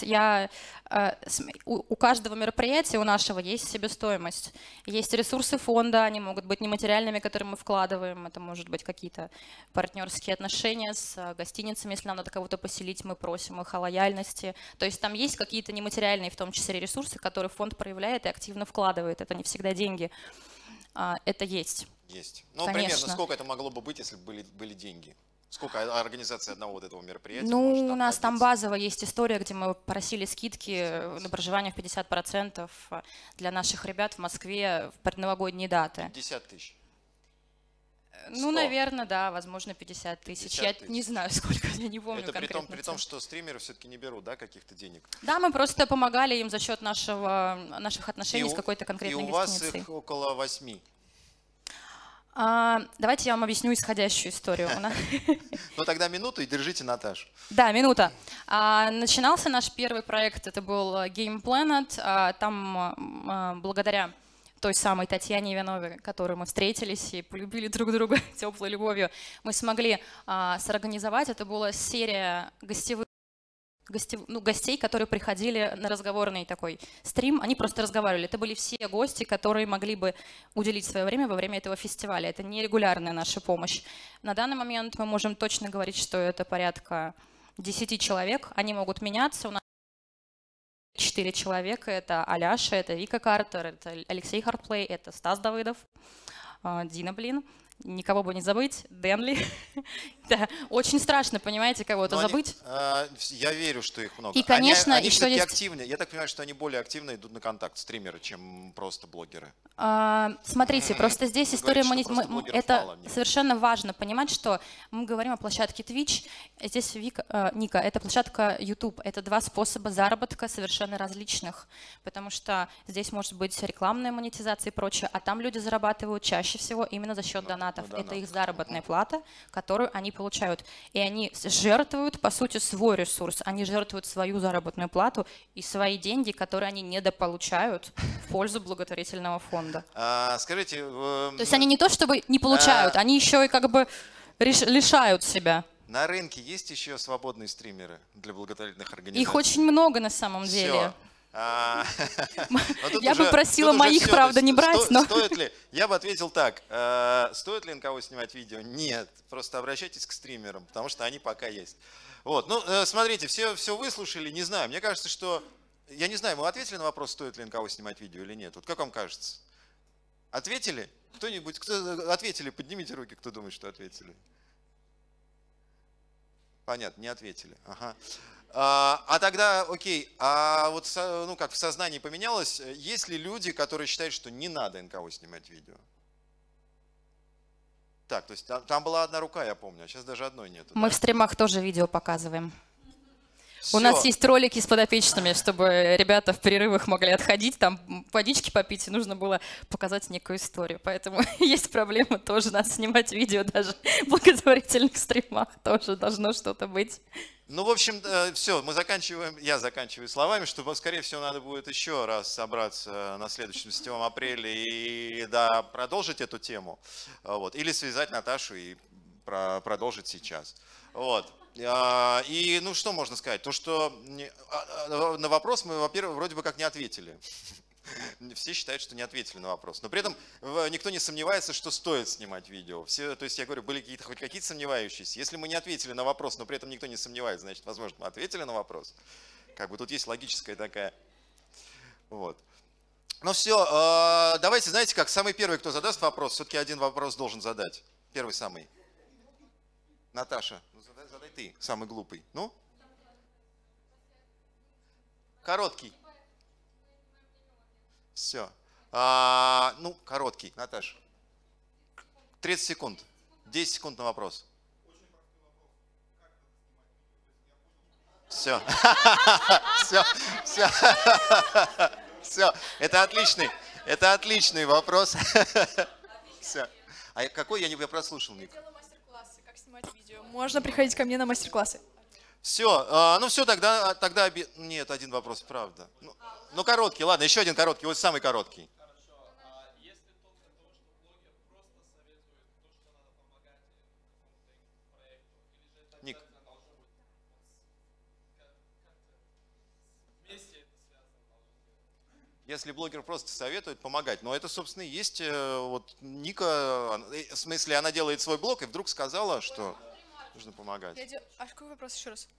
У каждого мероприятия, у нашего, есть себестоимость. Есть ресурсы фонда, они могут быть нематериальными, которые мы вкладываем. Это может быть какие-то партнерские отношения с гостиницами. Если нам надо кого-то поселить, мы просим их о лояльности. То есть там есть какие-то нематериальные, в том числе, ресурсы, которые фонд проявляет и активно вкладывает. Это не всегда деньги. Это есть. Есть. Ну, конечно. Примерно сколько это могло бы быть, если бы были деньги? Сколько организация одного вот этого мероприятия? Ну, у нас там базово есть история, где мы просили скидки на проживание в 50% для наших ребят в Москве в предновогодние даты. 50 тысяч. 100. Ну, наверное, да, возможно, 50 тысяч. Я не знаю, сколько, я не помню это конкретно. при том, что стримеры все-таки не берут, да, каких-то денег? Да, мы просто помогали им за счет наших отношений с какой-то конкретной гостиницей. И у вас их около 8. Давайте я вам объясню исходящую историю. Ну тогда минуту и держите Наташу. Да, минута. Начинался наш первый проект, это был Game Planet. Там благодаря той самой Татьяне Ивановой, которой мы встретились и полюбили друг друга теплой любовью, мы смогли сорганизовать. Это была серия гостей, которые приходили на разговорный такой стрим, они просто разговаривали. Это были все гости, которые могли бы уделить свое время во время этого фестиваля. Это не регулярная наша помощь. На данный момент мы можем точно говорить, что это порядка 10 человек. Они могут меняться. У нас 4 человека. Это Аляша, это Вика Картер, это Алексей Хартплей, это Стас Давыдов, Дина, никого бы не забыть, Дэнли. Да, очень страшно, понимаете, кого-то забыть. Я верю, что их много. И, конечно, они еще есть... активны. Я так понимаю, что они более активно идут на контакт, стримеры, чем просто блогеры. Смотрите, просто здесь история... Это совершенно важно понимать, что мы говорим о площадке Twitch. Здесь Ника, это площадка YouTube. Это два способа заработка совершенно различных, потому что здесь может быть рекламная монетизация и прочее, а там люди зарабатывают чаще всего именно за счет донатов. Это их заработная плата, которую они получают. И они жертвуют, по сути, свой ресурс. Они жертвуют свою заработную плату и свои деньги, которые они недополучают в пользу благотворительного фонда. Скажите... То есть они не то чтобы не получают, они еще и как бы лишают себя. На рынке есть еще свободные стримеры для благотворительных организаций? Их очень много на самом деле. Я бы просила моих, правда, не брать, но... Стоит ли? Я бы ответил так. Стоит ли на кого снимать видео? Нет. Просто обращайтесь к стримерам, потому что они пока есть. Вот. Ну, смотрите, все выслушали, не знаю. Мне кажется, что... Я не знаю, мы ответили на вопрос, стоит ли на кого снимать видео или нет. Вот как вам кажется? Ответили? Кто-нибудь? Кто ответили? Поднимите руки, кто думает, что ответили. Понятно, не ответили. Ага. А тогда, окей, а вот ну, как в сознании поменялось, есть ли люди, которые считают, что не надо НКО снимать видео? Так, то есть там была одна рука, я помню, а сейчас даже одной нету. Мы в стримах тоже видео показываем. У нас есть ролики с подопечными, чтобы ребята в перерывах могли отходить, там водички попить, и нужно было показать некую историю. Поэтому есть проблема, тоже надо снимать видео, даже в благотворительных стримах тоже должно что-то быть. Ну, в общем, все, я заканчиваю словами, что, скорее всего, надо будет еще раз собраться на следующем 7 апреля и продолжить эту тему, вот, или связать Наташу и продолжить сейчас. Вот. И, ну, что можно сказать? То, что на вопрос мы, во-первых, вроде бы как не ответили. Все считают, что не ответили на вопрос. Но при этом никто не сомневается, что стоит снимать видео. То есть, я говорю, были хоть какие-то сомневающиеся. Если мы не ответили на вопрос, но при этом никто не сомневается, значит, возможно, мы ответили на вопрос. Как бы тут есть логическая такая. Вот. Ну все, давайте, знаете как, самый первый, кто задаст вопрос, все-таки один вопрос должен задать. Первый самый. Наташа, задай ты, самый глупый. Ну? Короткий. Все. Ну, короткий, Наташа. 30 секунд. 10 секунд на вопрос. Все. Все. Все. Все. Это отличный вопрос. Все. А какой я не прослушал, Ник? Как снимать видео. Можно приходить ко мне на мастер-классы. Все. Ну все, тогда нет, один вопрос, правда. Ну короткий, ладно, еще один короткий, вот самый короткий. Ник. Если блогер просто советует помогать, но это, собственно, и есть вот Ника, в смысле, она делает свой блог и вдруг сказала, что нужно помогать. А какой вопрос еще раз?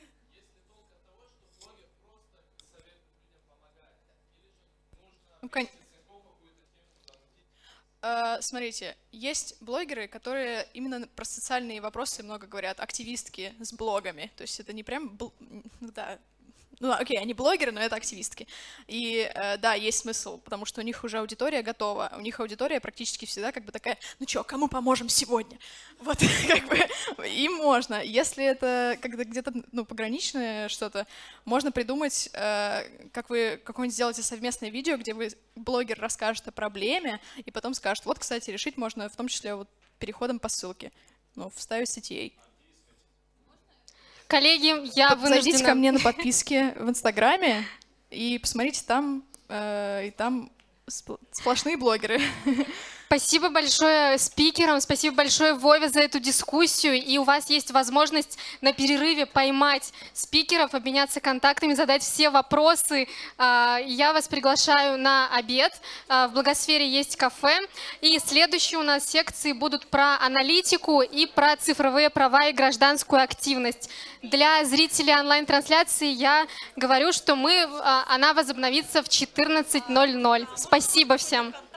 Смотрите, есть блогеры, которые именно про социальные вопросы много говорят, активистки с блогами. То есть это не прям, да, ну окей, они блогеры, но это активистки. И да, есть смысл, потому что у них уже аудитория готова. У них аудитория практически всегда как бы такая, ну чё, кому поможем сегодня? Вот как бы им можно. Если это когда где-то ну, пограничное что-то, можно придумать, как вы какое-нибудь сделаете совместное видео, где вы блогер расскажет о проблеме, и потом скажет, вот, кстати, решить можно в том числе вот переходом по ссылке, ну, вставить CTA. Коллеги, я вынуждена... Зайдите ко мне на подписке в Инстаграме и посмотрите там, и там сплошные блогеры. Спасибо большое спикерам, спасибо большое Вове за эту дискуссию. И у вас есть возможность на перерыве поймать спикеров, обменяться контактами, задать все вопросы. Я вас приглашаю на обед. В Благосфере есть кафе. И следующие у нас секции будут про аналитику и про цифровые права и гражданскую активность. Для зрителей онлайн-трансляции я говорю, что она возобновится в 14:00. Спасибо всем.